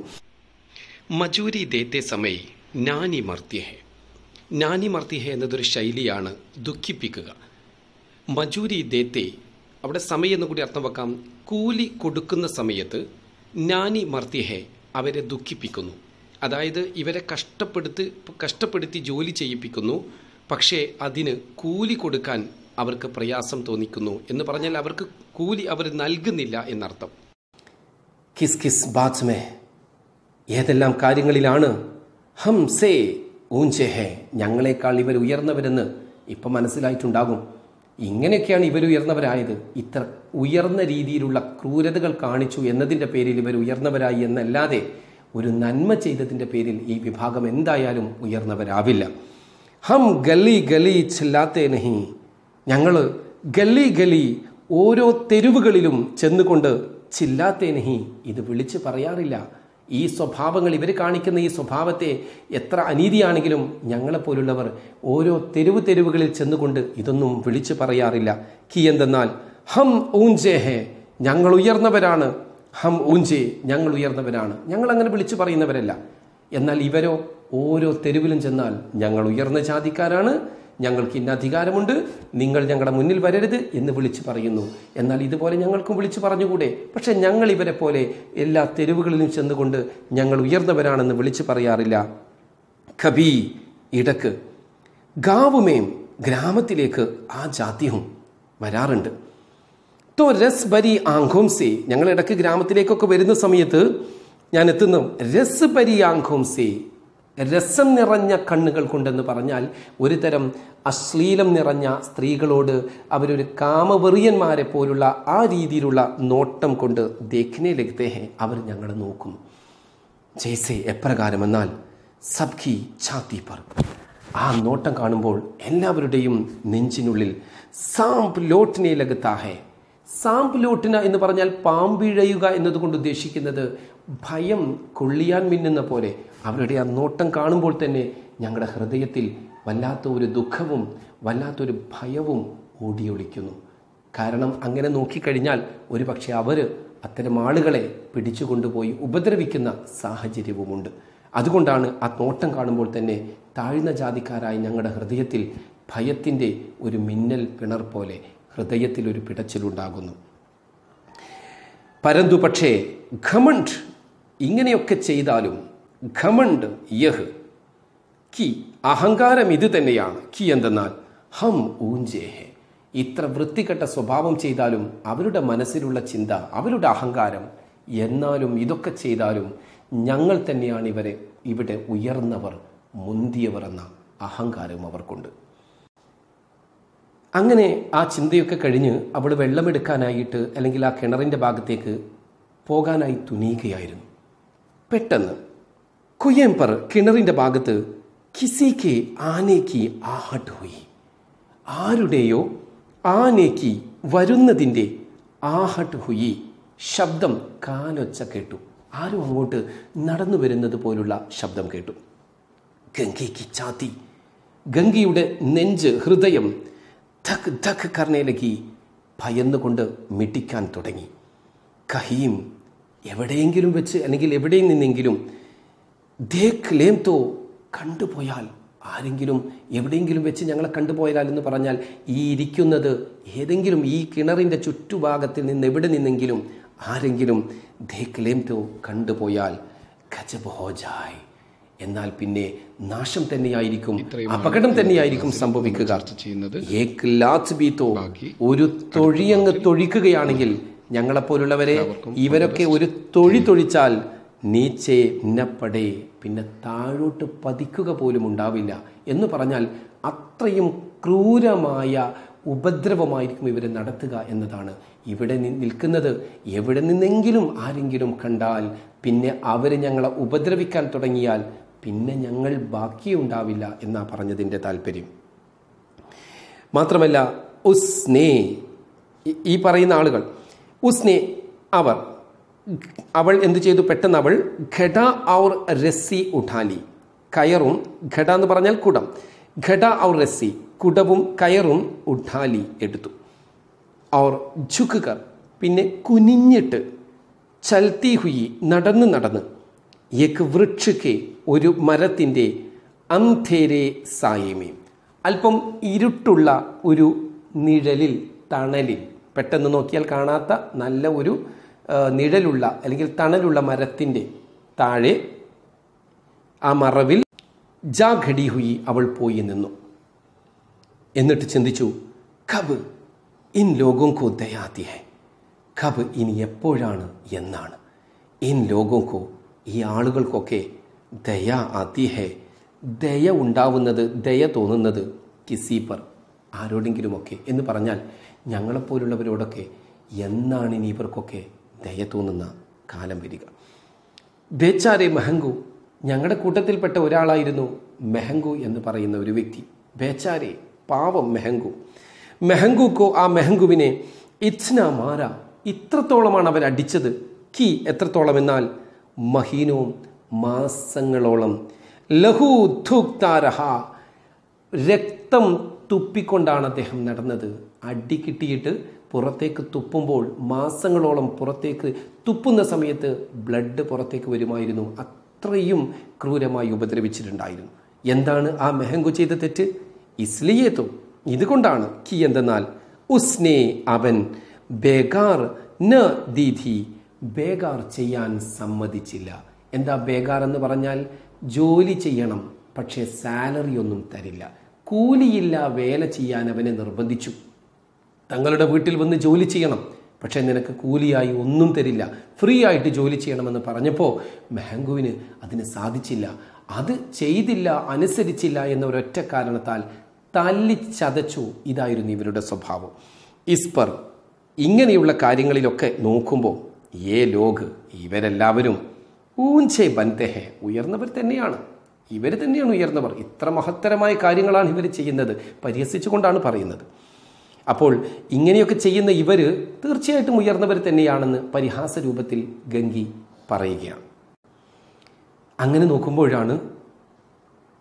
മജൂരി ദേത്തെ സമയ നാനി മർത്തി ഹെ. നാനി മർത്തി ഹെ എന്നതൊരു ശൈലിയാണ്, ദുഃഖിപ്പിക്കുക. മജൂരി ദേത്തെ, അവിടെ സമയം എന്ന് കൂടി അർത്ഥം വെക്കാം. കൂലി കൊടുക്കുന്ന സമയത്ത് നാനി മർത്തി ഹെ, അവരെ ദുഃഖിപ്പിക്കുന്നു. അതായത് ഇവരെ കഷ്ടപ്പെടുത്തി ജോലി ചെയ്യിപ്പിക്കുന്നു. പക്ഷേ അതിന് കൂലി കൊടുക്കാൻ അവർക്ക് പ്രയാസം തോന്നിക്കുന്നു എന്ന് പറഞ്ഞാൽ അവർക്ക് കൂലി അവർ നൽകുന്നില്ല എന്നർത്ഥം. കിസ് കിസ് ബാത് മേ, ഏതെല്ലാം കാര്യങ്ങളിലാണ് ഹം സേ ഊഞ്ചേ ഹേ, ഞങ്ങളെക്കാൾ ഇവർ ഉയർന്നവരെന്ന് ഇപ്പം മനസ്സിലായിട്ടുണ്ടാകും. ഇങ്ങനെയൊക്കെയാണ് ഇവർ ഉയർന്നവരായത്. ഇത്ര ഉയർന്ന രീതിയിലുള്ള ക്രൂരതകൾ കാണിച്ചു എന്നതിൻ്റെ പേരിൽ ഇവർ ഉയർന്നവരായി എന്നല്ലാതെ ഒരു നന്മ ചെയ്തതിൻ്റെ പേരിൽ ഈ വിഭാഗം എന്തായാലും ഉയർന്നവരാവില്ല. ഹം ഗലി ഗലി ചില്ലാത്തേ നഹി, ഞങ്ങൾ ഗലി ഗലി, ഓരോ തെരുവുകളിലും ചെന്നുകൊണ്ട് ചില്ലാത്തേ നഹി, ഇത് വിളിച്ച് പറയാറില്ല. ഈ സ്വഭാവങ്ങൾ, ഇവർ കാണിക്കുന്ന ഈ സ്വഭാവത്തെ എത്ര അനീതിയാണെങ്കിലും ഞങ്ങളെപ്പോലുള്ളവർ ഓരോ തെരുവുകളിൽ ചെന്നുകൊണ്ട് ഇതൊന്നും വിളിച്ചു പറയാറില്ല. കി എന്തെന്നാൽ ഹം ഊഞ്ചേ ഹേ, ഞങ്ങൾ ഉയർന്നവരാണ്. ഹം ഊഞ്ചേ, ഞങ്ങൾ ഉയർന്നവരാണ്. ഞങ്ങൾ അങ്ങനെ വിളിച്ചു പറയുന്നവരല്ല. എന്നാൽ ഇവരോ ഓരോ തെരുവിലും ചെന്നാൽ ഞങ്ങൾ ഉയർന്ന ജാതിക്കാരാണ്, ഞങ്ങൾക്ക് ഇന്ന അധികാരമുണ്ട്, നിങ്ങൾ ഞങ്ങളുടെ മുന്നിൽ വരരുത് എന്ന് വിളിച്ചു പറയുന്നു. എന്നാൽ ഇതുപോലെ ഞങ്ങൾക്കും വിളിച്ചു പറഞ്ഞുകൂടെ? പക്ഷെ ഞങ്ങൾ ഇവരെ പോലെ എല്ലാ തെരുവുകളിലും ചെന്നുകൊണ്ട് ഞങ്ങൾ ഉയർന്നവരാണെന്ന് വിളിച്ചു പറയാറില്ല. കബി, ഇടക്ക്, ഗാവുമേം, ഗ്രാമത്തിലേക്ക് ആ ജാതിയും വരാറുണ്ട്. തോ രസ് ബരി ആംഖോം സേ, ഞങ്ങൾ ഇടയ്ക്ക് ഗ്രാമത്തിലേക്കൊക്കെ വരുന്ന സമയത്ത് ഞാൻ എത്തുന്നു. രസ് ബരി ആംഖോം സേ, രസം നിറഞ്ഞ കണ്ണുകൾ കൊണ്ടെന്ന് പറഞ്ഞാൽ ഒരു തരം അശ്ലീലം നിറഞ്ഞ സ്ത്രീകളോട് അവരൊരു കാമവെറിയന്മാരെ പോലുള്ള ആ രീതിയിലുള്ള നോട്ടം കൊണ്ട് ദേഖ്നെ ലഗ്തേ ഹെ, അവർ ഞങ്ങളെ നോക്കുന്നു. ജയ്സെ, എപ്രകാരമെന്നാൽ സബ്കി ഛാത്തി പർ, ആ നോട്ടം കാണുമ്പോൾ എല്ലാവരുടെയും നെഞ്ചിനുള്ളിൽ സാംപ് ലോട്ട്നെ ലഗ്താ ഹെ. സാംപ് ലോട്ടിന എന്ന് പറഞ്ഞാൽ പാമ്പിഴയുക എന്നതുകൊണ്ട് ഉദ്ദേശിക്കുന്നത് ഭയം, കൊള്ളിയാൻ മിന്നുന്ന പോലെ അവരുടെ ആ നോട്ടം കാണുമ്പോൾ തന്നെ ഞങ്ങളുടെ ഹൃദയത്തിൽ വല്ലാത്ത ഒരു ദുഃഖവും വല്ലാത്തൊരു ഭയവും ഓടിയൊളിക്കുന്നു. കാരണം അങ്ങനെ നോക്കിക്കഴിഞ്ഞാൽ ഒരുപക്ഷെ അവർ അത്തരം ആളുകളെ പിടിച്ചുകൊണ്ടുപോയി ഉപദ്രവിക്കുന്ന സാഹചര്യവുമുണ്ട്. അതുകൊണ്ടാണ് ആ നോട്ടം കാണുമ്പോൾ തന്നെ താഴ്ന്ന ജാതിക്കാരായ ഞങ്ങളുടെ ഹൃദയത്തിൽ ഭയത്തിൻ്റെ ഒരു മിന്നൽ പിണർ പോലെ ഹൃദയത്തിൽ ഒരു പിടച്ചിലുണ്ടാകുന്നു. പരന്തു പക്ഷേ ഘമണ്ട്, ഇങ്ങനെയൊക്കെ ചെയ്താലും ഘമണ്ട് യഹ് കി, അഹങ്കാരം ഇത് തന്നെയാണ്. കി എന്തെന്നാൽ ഹം ഊഞ്ചേഹെ, ഇത്ര വൃത്തികെട്ട സ്വഭാവം ചെയ്താലും അവരുടെ മനസ്സിലുള്ള ചിന്ത, അവരുടെ അഹങ്കാരം, എന്നാലും ഇതൊക്കെ ചെയ്താലും ഞങ്ങൾ തന്നെയാണ് ഇവിടെ ഉയർന്നവർ, മുന്തിയവർ എന്ന അഹങ്കാരം അവർക്കുണ്ട്. അങ്ങനെ ആ ചിന്തയൊക്കെ കഴിഞ്ഞ് അവൾ വെള്ളമെടുക്കാനായിട്ട് അല്ലെങ്കിൽ ആ കിണറിൻ്റെ ഭാഗത്തേക്ക് പോകാനായി തുനിയുകയായിരുന്നു. പെട്ടെന്ന് കുയേംപർ, കിണറിൻ്റെ ഭാഗത്ത് കിസിക്ക് ആനേക്ക് ആഹട്ട് ഹുയി, ആരുടെയോ ആനേക്ക് വരുന്നതിൻ്റെ ആഹട്ട് ഹുയി ശബ്ദം, കാലൊച്ച കേട്ടു. ആരും അങ്ങോട്ട് നടന്നു വരുന്നത് പോലുള്ള ശബ്ദം കേട്ടു. ഗംഗയ്ക്ക് ചാത്തി, ഗംഗയുടെ നെഞ്ച്, ഹൃദയം ധക് ധക് കർണയിലേക്ക് ഭയന്നുകൊണ്ട് മിടിക്കാൻ തുടങ്ങി. കഹീം, എവിടെയെങ്കിലും വെച്ച് അല്ലെങ്കിൽ എവിടെ നിന്നെങ്കിലും ദേഖ് ലേം തോ, കണ്ടുപോയാൽ, ആരെങ്കിലും എവിടെയെങ്കിലും വെച്ച് ഞങ്ങളെ കണ്ടുപോയാൽ എന്ന് പറഞ്ഞാൽ ഈ ഇരിക്കുന്നത് ഏതെങ്കിലും ഈ കിണറിൻ്റെ ചുറ്റുഭാഗത്തിൽ നിന്ന് എവിടെ നിന്നെങ്കിലും ആരെങ്കിലും ദേഖ് ലേം തോ, കണ്ടുപോയാൽ ഗജബ് ഹോ ജായ്, എന്നാൽ പിന്നെ നാശം തന്നെയായിരിക്കും, അപകടം തന്നെയായിരിക്കും സംഭവിക്കുക. ഏക് ലാത്ത് ബീത്തോ, ഒരു തൊഴിയങ്ങ് തൊഴിക്കുകയാണെങ്കിൽ, ഞങ്ങളെപ്പോലുള്ളവരെ ഇവരൊക്കെ ഒരു തൊഴിച്ചാൽ നീച്ചേ നപ്പടേ, പിന്നെ താഴോട്ട് പതിക്കുക പോലും ഉണ്ടാവില്ല എന്ന് പറഞ്ഞാൽ അത്രയും ക്രൂരമായ ഉപദ്രവമായിരിക്കും ഇവർ നടത്തുക എന്നതാണ്. ഇവിടെ നിൽക്കുന്നത് എവിടെ നിന്നെങ്കിലും ആരെങ്കിലും കണ്ടാൽ പിന്നെ അവർ ഞങ്ങളെ ഉപദ്രവിക്കാൻ തുടങ്ങിയാൽ പിന്നെ ഞങ്ങൾ ബാക്കിയുണ്ടാവില്ല എന്നാ പറഞ്ഞതിൻ്റെ താല്പര്യം. മാത്രമല്ല ഉസ്നേ, ഈ പറയുന്ന ആളുകൾ ഉസ്നെ, അവൾ എന്തു ചെയ്തു? പെട്ടെന്ന് അവൾ ഘട ഔർ രസ്സി ഉഠാലി, കയറും, ഘട എന്ന് പറഞ്ഞാൽ കുടം, ഘട ഔർ രസ്സി, കുടവും കയറും, ഉഠാലി എടുത്തു. ഔർ ഝുക്കർ, പിന്നെ കുനിഞ്ഞിട്ട്, ചൽത്തി ഹുയി, നടന്ന് യക് വൃക്ഷക്കെ, ഒരു മരത്തിൻ്റെ, അംഥേരെ സായമേ, അല്പം ഇരുട്ടുള്ള ഒരു നിഴലിൽ, തണലിൽ, പെട്ടെന്ന് നോക്കിയാൽ കാണാത്ത നല്ല ഒരു നിഴലുള്ള അല്ലെങ്കിൽ തണലുള്ള മരത്തിൻ്റെ താഴെ ആ മറവിൽ ജാ ഘടി ഹുയി, അവൾ പോയി നിന്നു. എന്നിട്ട് ചിന്തിച്ചു, കബ് ഇൻ ലോഗോം കോ ദയാതി ഹൈ, കബ് ഇനി എപ്പോഴാണ്, എന്നാണ്, ഇൻ ലോഗോം കോ, ഈ ആളുകൾക്കൊക്കെ ദയാ ആതി ഹൈ, ദയ ഉണ്ടാവുന്നത്, ദയ തോന്നുന്നത്, കിസി പർ, ആരോടെങ്കിലുമൊക്കെ എന്ന് പറഞ്ഞാൽ ഞങ്ങളെപ്പോലുള്ളവരോടൊക്കെ എന്നാണ് ഇനി ഇവർക്കൊക്കെ ദയ തോന്നുന്ന കാലം വരിക. ബേച്ചാരെ മെഹങ്കു, ഞങ്ങളുടെ കൂട്ടത്തിൽപ്പെട്ട ഒരാളായിരുന്നു മെഹങ്കു എന്ന് പറയുന്ന ഒരു വ്യക്തി. ബേച്ചാരെ, പാവം മെഹങ്കുക്കോ, ആ മെഹങ്കുവിനെ ഇച്ഛന മാര, ഇത്രത്തോളമാണ് അവർ അടിച്ചത്. കി, എത്രത്തോളം എന്നാൽ മഹീനോ, മാസങ്ങളോളം, ലഹു ധുക്താരഹ, രക്തം തുപ്പിക്കൊണ്ടാണ് അദ്ദേഹം നടന്നത്. അടി കിട്ടിയിട്ട് പുറത്തേക്ക് തുപ്പുമ്പോൾ മാസങ്ങളോളം പുറത്തേക്ക് തുപ്പുന്ന സമയത്ത് ബ്ലഡ് പുറത്തേക്ക് വരുമായിരുന്നു. അത്രയും ക്രൂരമായി ഉപദ്രവിച്ചിട്ടുണ്ടായിരുന്നു. എന്താണ് ആ മെഹങ്കു ചെയ്ത തെറ്റ്? ഇസ്ലിയേത്തോ, ഇതുകൊണ്ടാണ്. കി എന്തെന്നാൽ ഉസ്നെ, അവൻ, ബേഗാർ ന ദീധി, ബേഗാർ ചെയ്യാൻ സമ്മതിച്ചില്ല. എന്താ ബേഗാർ എന്ന് പറഞ്ഞാൽ? ജോലി ചെയ്യണം, പക്ഷേ സാലറി ഒന്നും തരില്ല, കൂലിയില്ല, വേല ചെയ്യാൻ അവനെ നിർബന്ധിച്ചു. തങ്ങളുടെ വീട്ടിൽ വന്ന് ജോലി ചെയ്യണം, പക്ഷേ നിനക്ക് കൂലിയായി ഒന്നും തരില്ല, ഫ്രീ ആയിട്ട് ജോലി ചെയ്യണമെന്ന് പറഞ്ഞപ്പോൾ മെഹങ്കുവിന് അതിന് സാധിച്ചില്ല. അത് ചെയ്തില്ല, അനുസരിച്ചില്ല എന്ന ഒരൊറ്റ കാരണത്താൽ തല്ലിച്ചതച്ചു. ഇതായിരുന്നു ഇവരുടെ സ്വഭാവം. ഇസ്പർ, ഇങ്ങനെയുള്ള കാര്യങ്ങളിലൊക്കെ നോക്കുമ്പോൾ ലോക്, ഇവരെല്ലാവരും ഊഞ്ചെ ബൻതെഹെ, ഉയർന്നവർ തന്നെയാണ്, ഇവർ തന്നെയാണ് ഉയർന്നവർ. ഇത്ര മഹത്തരമായ കാര്യങ്ങളാണ് ഇവർ ചെയ്യുന്നത്, പരിഹസിച്ചുകൊണ്ടാണ് പറയുന്നത്. അപ്പോൾ ഇങ്ങനെയൊക്കെ ചെയ്യുന്ന ഇവർ തീർച്ചയായിട്ടും ഉയർന്നവർ തന്നെയാണെന്ന് പരിഹാസ രൂപത്തിൽ ഗംഗി പറയുകയാണ്. അങ്ങനെ നോക്കുമ്പോഴാണ്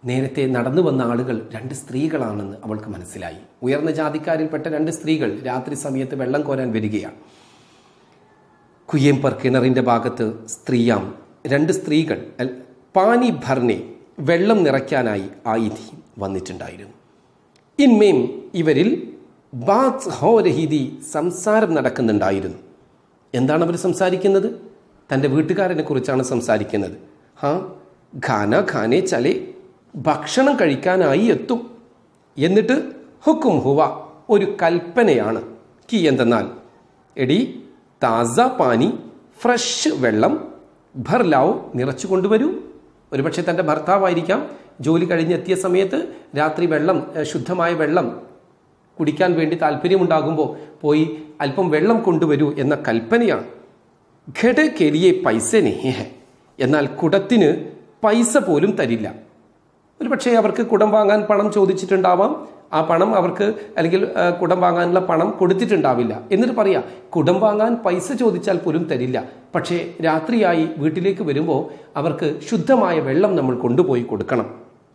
നേരത്തെ നടന്നു വന്ന ആളുകൾ 2 സ്ത്രീകളാണെന്ന് അവൾക്ക് മനസ്സിലായി. ഉയർന്ന ജാതിക്കാരിൽപ്പെട്ട 2 സ്ത്രീകൾ രാത്രി സമയത്ത് വെള്ളം കോരാൻ വരികയാണ്. കുയ്യേംപർ കിണറിൻ്റെ ഭാഗത്ത് സ്ത്രീയാം 2 സ്ത്രീകൾ പാനി ഭർനെ വെള്ളം നിറയ്ക്കാനായി ആയിധി വന്നിട്ടുണ്ടായിരുന്നു. ഇൻമേം ഇവരിൽ ബാത്ത് ഹോ രഹീതി സംസാരം നടക്കുന്നുണ്ടായിരുന്നു. എന്താണ് അവർ സംസാരിക്കുന്നത്? തൻ്റെ വീട്ടുകാരനെ കുറിച്ചാണ് സംസാരിക്കുന്നത്. ഖാന ഖാനെ ചലെ, ഭക്ഷണം കഴിക്കാനായി എത്തും. എന്നിട്ട് ഹുക്കും ഹുവ, ഒരു കൽപ്പനയാണ്. കി എന്തെന്നാൽ, എടി താസ പാനി, ഫ്രഷ് വെള്ളം, ഭർലാവ് നിറച്ചു കൊണ്ടുവരൂ. ഒരുപക്ഷെ തൻ്റെ ഭർത്താവായിരിക്കാം. ജോലി കഴിഞ്ഞെത്തിയ സമയത്ത് രാത്രി വെള്ളം, ശുദ്ധമായ വെള്ളം കുടിക്കാൻ വേണ്ടി താല്പര്യമുണ്ടാകുമ്പോൾ പോയി അല്പം വെള്ളം കൊണ്ടുവരൂ എന്ന കൽപ്പനയാണ്. ഘട കെലിയെ പൈസ നെഹ്, എന്നാൽ കുടത്തിന് പൈസ പോലും തരില്ല. ഒരുപക്ഷെ അവർക്ക് കുടം വാങ്ങാൻ പണം ചോദിച്ചിട്ടുണ്ടാവാം. ആ പണം അവർക്ക്, അല്ലെങ്കിൽ കുടം വാങ്ങാനുള്ള പണം കൊടുത്തിട്ടുണ്ടാവില്ല. എന്നിട്ട് പറയാ, കുടം വാങ്ങാൻ പൈസ ചോദിച്ചാൽ പോലും തരില്ല. പക്ഷേ രാത്രിയായി വീട്ടിലേക്ക് വരുമ്പോൾ അവർക്ക് ശുദ്ധമായ വെള്ളം നമ്മൾ കൊണ്ടുപോയി കൊടുക്കണം.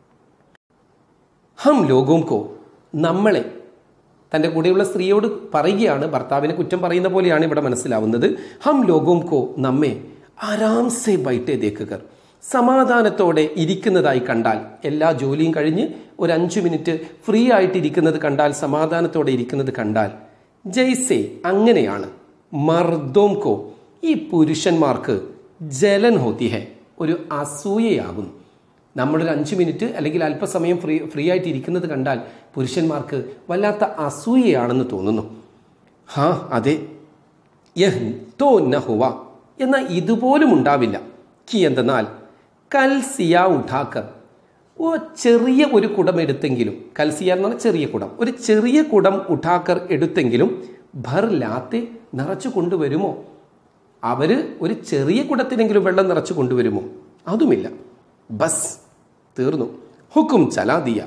ഹം ലോഗോം കോ, നമ്മളെ, തൻ്റെ കൂടെയുള്ള സ്ത്രീയോട് പറയുകയാണ്. ഭർത്താവിനെ കുറ്റം പറയുന്ന പോലെയാണ് ഇവിടെ മനസ്സിലാവുന്നത്. ഹം ലോഗോം കോ, നമ്മെ ആരാം സെ ബൈറ്റെ ദേഖുകർ, സമാധാനത്തോടെ ഇരിക്കുന്നതായി കണ്ടാൽ, എല്ലാ ജോലിയും കഴിഞ്ഞ് ഒരു 5 മിനിറ്റ് ഫ്രീ ആയിട്ടിരിക്കുന്നത് കണ്ടാൽ, സമാധാനത്തോടെ ഇരിക്കുന്നത് കണ്ടാൽ, ജയ്സെ അങ്ങനെയാണ്, മർദോം കോ, ഈ പുരുഷന്മാർക്ക് ജലൻ ഹോത്തി ഹെ, ഒരു അസൂയയാകുന്നു. നമ്മളൊരു 5 മിനിറ്റ് അല്ലെങ്കിൽ അല്പസമയം ഫ്രീ ആയിട്ട് ഇരിക്കുന്നത് കണ്ടാൽ പുരുഷന്മാർക്ക് വല്ലാത്ത അസൂയയാണെന്ന് തോന്നുന്നു. അതെ, യഹ് തോ നഹുവ, എന്നാൽ ഇതുപോലും ഉണ്ടാവില്ല. കി എന്തെന്നാൽ, കൽസിയ ഉഠാക്കർ, ചെറിയ ഒരു കുടം എടുത്തെങ്കിലും, കൽസിയ എന്ന് പറഞ്ഞാൽ ചെറിയ കുടം, ഒരു ചെറിയ കുടം ഉഠാക്കർ എടുത്തെങ്കിലും ഭർ ലാത്തെ നിറച്ചു കൊണ്ടുവരുമോ? അവര് ഒരു ചെറിയ കുടത്തിനെങ്കിലും വെള്ളം നിറച്ചു കൊണ്ടുവരുമോ? അതുമില്ല. ബസ് തീർന്നു. ഹുക്കും ചലാദിയ,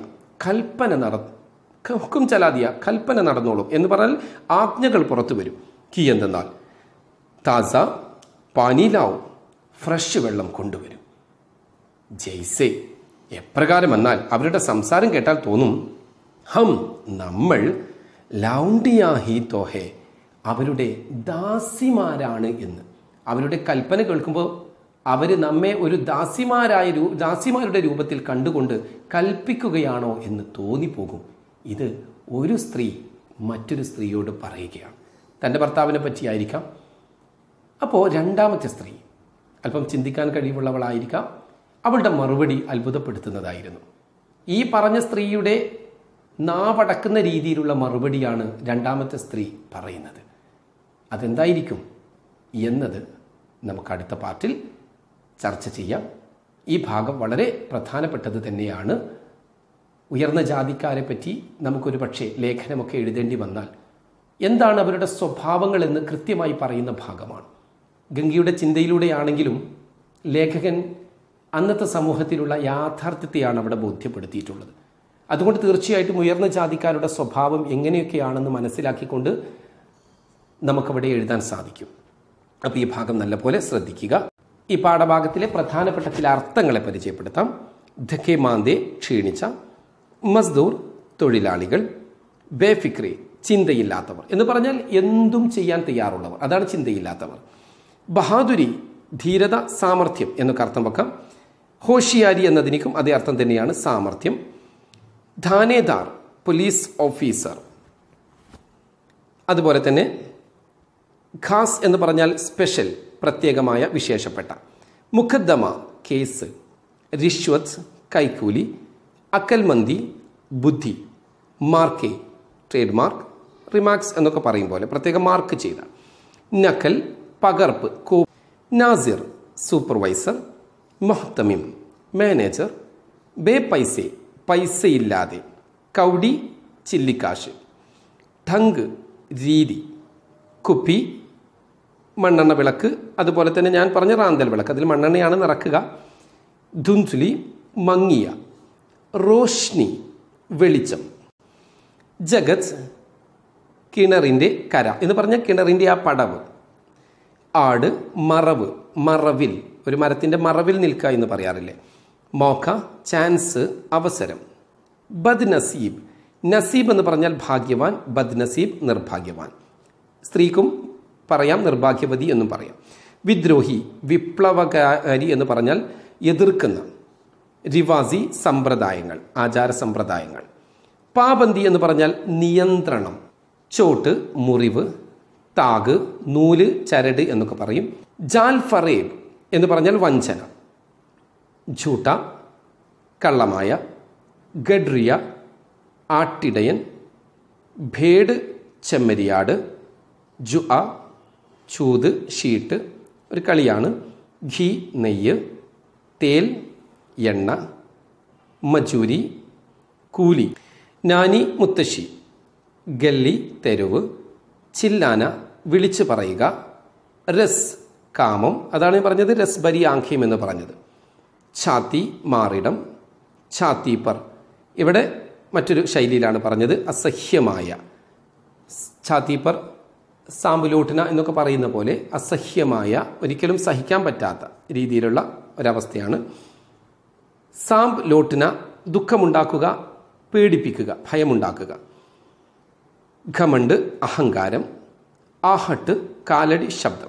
ഹുക്കും ചലാദിയ, കൽപ്പന നടന്നോളും എന്ന് പറഞ്ഞാൽ ആജ്ഞകൾ പുറത്തു വരും. കി എന്തെന്നാൽ, താസ പാനിലാവും, ഫ്രഷ് വെള്ളം കൊണ്ടുവരും. ജയ്സെ, എപ്രകാരം എന്നാൽ അവരുടെ സംസാരം കേട്ടാൽ തോന്നും, ഹം നമ്മൾ ലൗണ്ടിയാ ഹി തോഹെ, അവരുടെ ദാസിമാരാണ് എന്ന്. അവരുടെ കൽപ്പന കേൾക്കുമ്പോൾ അവർ നമ്മെ ഒരു ദാസിമാരുടെ രൂപത്തിൽ കണ്ടുകൊണ്ട് കൽപ്പിക്കുകയാണോ എന്ന് തോന്നിപ്പോകും. ഇത് ഒരു സ്ത്രീ മറ്റൊരു സ്ത്രീയോട് പറയുകയാണ്. തൻ്റെ ഭർത്താവിനെ പറ്റിയായിരിക്കാം. അപ്പോൾ രണ്ടാമത്തെ സ്ത്രീ അല്പം ചിന്തിക്കാൻ കഴിവുള്ളവളായിരിക്കാം. അവളുടെ മറുപടി അത്ഭുതപ്പെടുത്തുന്നതായിരുന്നു. ഈ പറഞ്ഞ സ്ത്രീയുടെ നാവടക്കുന്ന രീതിയിലുള്ള മറുപടിയാണ് രണ്ടാമത്തെ സ്ത്രീ പറയുന്നത്. അതെന്തായിരിക്കും എന്നത് നമുക്ക് അടുത്ത പാർട്ടിൽ ചർച്ച ചെയ്യാം. ഈ ഭാഗം വളരെ പ്രധാനപ്പെട്ടത് തന്നെയാണ്. ഉയർന്ന ജാതിക്കാരെ പറ്റി നമുക്കൊരു പക്ഷേ ലേഖനമൊക്കെ എഴുതേണ്ടി വന്നാൽ എന്താണ് അവരുടെ സ്വഭാവങ്ങളെന്ന് കൃത്യമായി പറയുന്ന ഭാഗമാണ്. ഗംഗയുടെ ചിന്തയിലൂടെയാണെങ്കിലും ലേഖകൻ അന്നത്തെ സമൂഹത്തിലുള്ള യാഥാർത്ഥ്യത്തെയാണ് അവിടെ ബോധ്യപ്പെടുത്തിയിട്ടുള്ളത്. അതുകൊണ്ട് തീർച്ചയായിട്ടും ഉയർന്ന ജാതിക്കാരുടെ സ്വഭാവം എങ്ങനെയൊക്കെയാണെന്ന് മനസ്സിലാക്കിക്കൊണ്ട് നമുക്കവിടെ എഴുതാൻ സാധിക്കും. അപ്പോൾ ഈ ഭാഗം നല്ലപോലെ ശ്രദ്ധിക്കുക. ഈ പാഠഭാഗത്തിലെ പ്രധാനപ്പെട്ട ചില അർത്ഥങ്ങളെ പരിചയപ്പെടുത്താം. ധക്കെ മാന്തേ, ക്ഷീണിച്ച, മസ്ദൂർ, തൊഴിലാളികൾ, ബേഫിക്രി, ചിന്തയില്ലാത്തവർ എന്ന് പറഞ്ഞാൽ എന്തും ചെയ്യാൻ തയ്യാറുള്ളവർ, അതാണ് ചിന്തയില്ലാത്തവർ. ബഹാദുരി, ധീരത, സാമർഥ്യം എന്നൊക്കെ അർത്ഥം വെക്കാം. ഹോഷിയാരി എന്നതിനും അതേ അർത്ഥം തന്നെയാണ്, സാമർഥ്യം. ധാനേദാർ, പോലീസ് ഓഫീസർ. അതുപോലെ തന്നെ ഖാസ് എന്ന് പറഞ്ഞാൽ സ്പെഷ്യൽ, പ്രത്യേകമായ, വിശേഷപ്പെട്ട. മുഖദ്ദമ, കേസ്. റിഷ്വത്ത്, കൈക്കൂലി. അക്കൽമന്തി, ബുദ്ധി. മാർക്കെ, ട്രേഡ് മാർക്ക്. റിമാർക്സ് എന്നൊക്കെ പറയും പോലെ പ്രത്യേകം മാർക്ക് ചെയ്ത. നക്കൽ, പകർപ്പ്, കോപ്പി. നാസിർ, സൂപ്പർവൈസർ. മൊഹ്തമിം, മാനേജർ. ബേ പൈസെ, പൈസയില്ലാതെ. കൗഡി, ചില്ലിക്കാശ്. ഠങ്ക്, രീതി. കുപ്പി, മണ്ണെണ്ണ വിളക്ക്. അതുപോലെ തന്നെ ഞാൻ പറഞ്ഞ റാന്തൽ വിളക്ക്, അതിൽ മണ്ണെണ്ണയാണ് നിറക്കുക. ധുൻസുലി, മങ്ങിയ. റോഷ്നി, വെളിച്ചം. ജഗത്, കിണറിൻ്റെ കര എന്ന് പറഞ്ഞാൽ കിണറിൻ്റെ ആ പടവ്. ആട്, മറവ്, മറവിൽ, ഒരു മരത്തിൻ്റെ മറവിൽ നിൽക്കുക എന്ന് പറയാറില്ലേ. മൗക്ക ചാൻസ്, അവസരം. ബദ് നസീബ്, നസീബ് എന്ന് പറഞ്ഞാൽ ഭാഗ്യവാൻ, ബദ് നസീബ് നിർഭാഗ്യവാൻ. സ്ത്രീക്കും പറയാം, നിർഭാഗ്യവതി എന്നും പറയാം. വിദ്രോഹി, വിപ്ലവകാരി എന്ന് പറഞ്ഞാൽ എതിർക്കുന്ന. റിവാസി, സമ്പ്രദായങ്ങൾ, ആചാര സമ്പ്രദായങ്ങൾ. പാബന്തി എന്ന് പറഞ്ഞാൽ നിയന്ത്രണം. ചോട്ട്, മുറിവ്. താഗ്, നൂല്, ചരട് എന്നൊക്കെ പറയും. ജാൽ ഫറേബ് എന്ന് പറഞ്ഞാൽ വഞ്ചന. ഝൂട്ട, കള്ളമായ. ഗഡ്രിയ, ആട്ടിടയൻ. ഭേഡ്, ചെമ്മരിയാട്. ജുഅ, ചൂത്, ഷീട്ട്, ഒരു കളിയാണ്. ഘീ, നെയ്യ്. തേൽ, എണ്ണ. മജൂരി, കൂലി. നാനി, മുത്തശ്ശി. ഗല്ലി, തെരുവ്. ചില്ലാന, വിളിച്ചു പറയുക. രസ്, കാമം, അതാണ് ഞാൻ പറഞ്ഞത് രസ്ബരി ആംഖ്യം എന്ന് പറഞ്ഞത്. ഛാത്തി, മാറിടം. ഛാത്തി പർ, ഇവിടെ മറ്റൊരു ശൈലിയിലാണ് പറഞ്ഞത്, അസഹ്യമായ. ഛാത്തി പർ, സാമ്പുലോട്ടിന എന്നൊക്കെ പറയുന്ന പോലെ അസഹ്യമായ, ഒരിക്കലും സഹിക്കാൻ പറ്റാത്ത രീതിയിലുള്ള ഒരവസ്ഥയാണ്. സാംബ് ലോട്ടിന, ദുഃഖമുണ്ടാക്കുക, പേടിപ്പിക്കുക, ഭയമുണ്ടാക്കുക. ഘമണ്ട്, അഹങ്കാരം. ആഹട്ട്, കാലടി ശബ്ദം.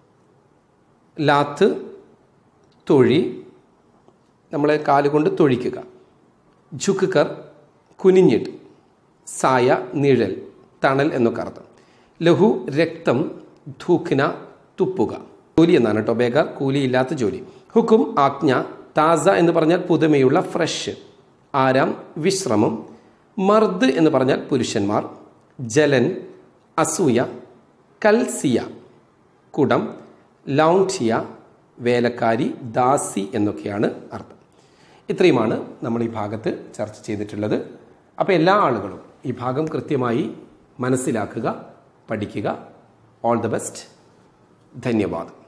ലാത്ത്, തൊഴി, നമ്മളെ കാലുകൊണ്ട് തൊഴിക്കുക. ഝുക്കർ, കുനിഞ്ഞിട്ട്. സായ, നിഴൽ, തണൽ എന്നൊക്കെ അർത്ഥം. ലഹു, രക്തം. ധൂഖ്ന, തുപ്പുക. ജോലി എന്നാണ് കേട്ടോ, ബേഗർ, കൂലിയില്ലാത്ത ജോലി. ഹുക്കും, ആജ്ഞ. താസ എന്ന് പറഞ്ഞാൽ പുതുമയുള്ള, ഫ്രഷ്. ആരാം, വിശ്രമം. മർദ് എന്ന് പറഞ്ഞാൽ പുരുഷന്മാർ. ജലൻ, അസൂയ. കൽസിയ, കുടം. ലൗണ്ഠിയ, വേലക്കാരി, ദാസി എന്നൊക്കെയാണ് അർത്ഥം. ഇത്രയുമാണ് നമ്മൾ ഈ ഭാഗത്ത് ചർച്ച ചെയ്തിട്ടുള്ളത്. അപ്പോൾ എല്ലാ ആളുകളും ഈ ഭാഗം കൃത്യമായി മനസ്സിലാക്കുക, പഠിക്കുക. All the best. ധന്യവാദം.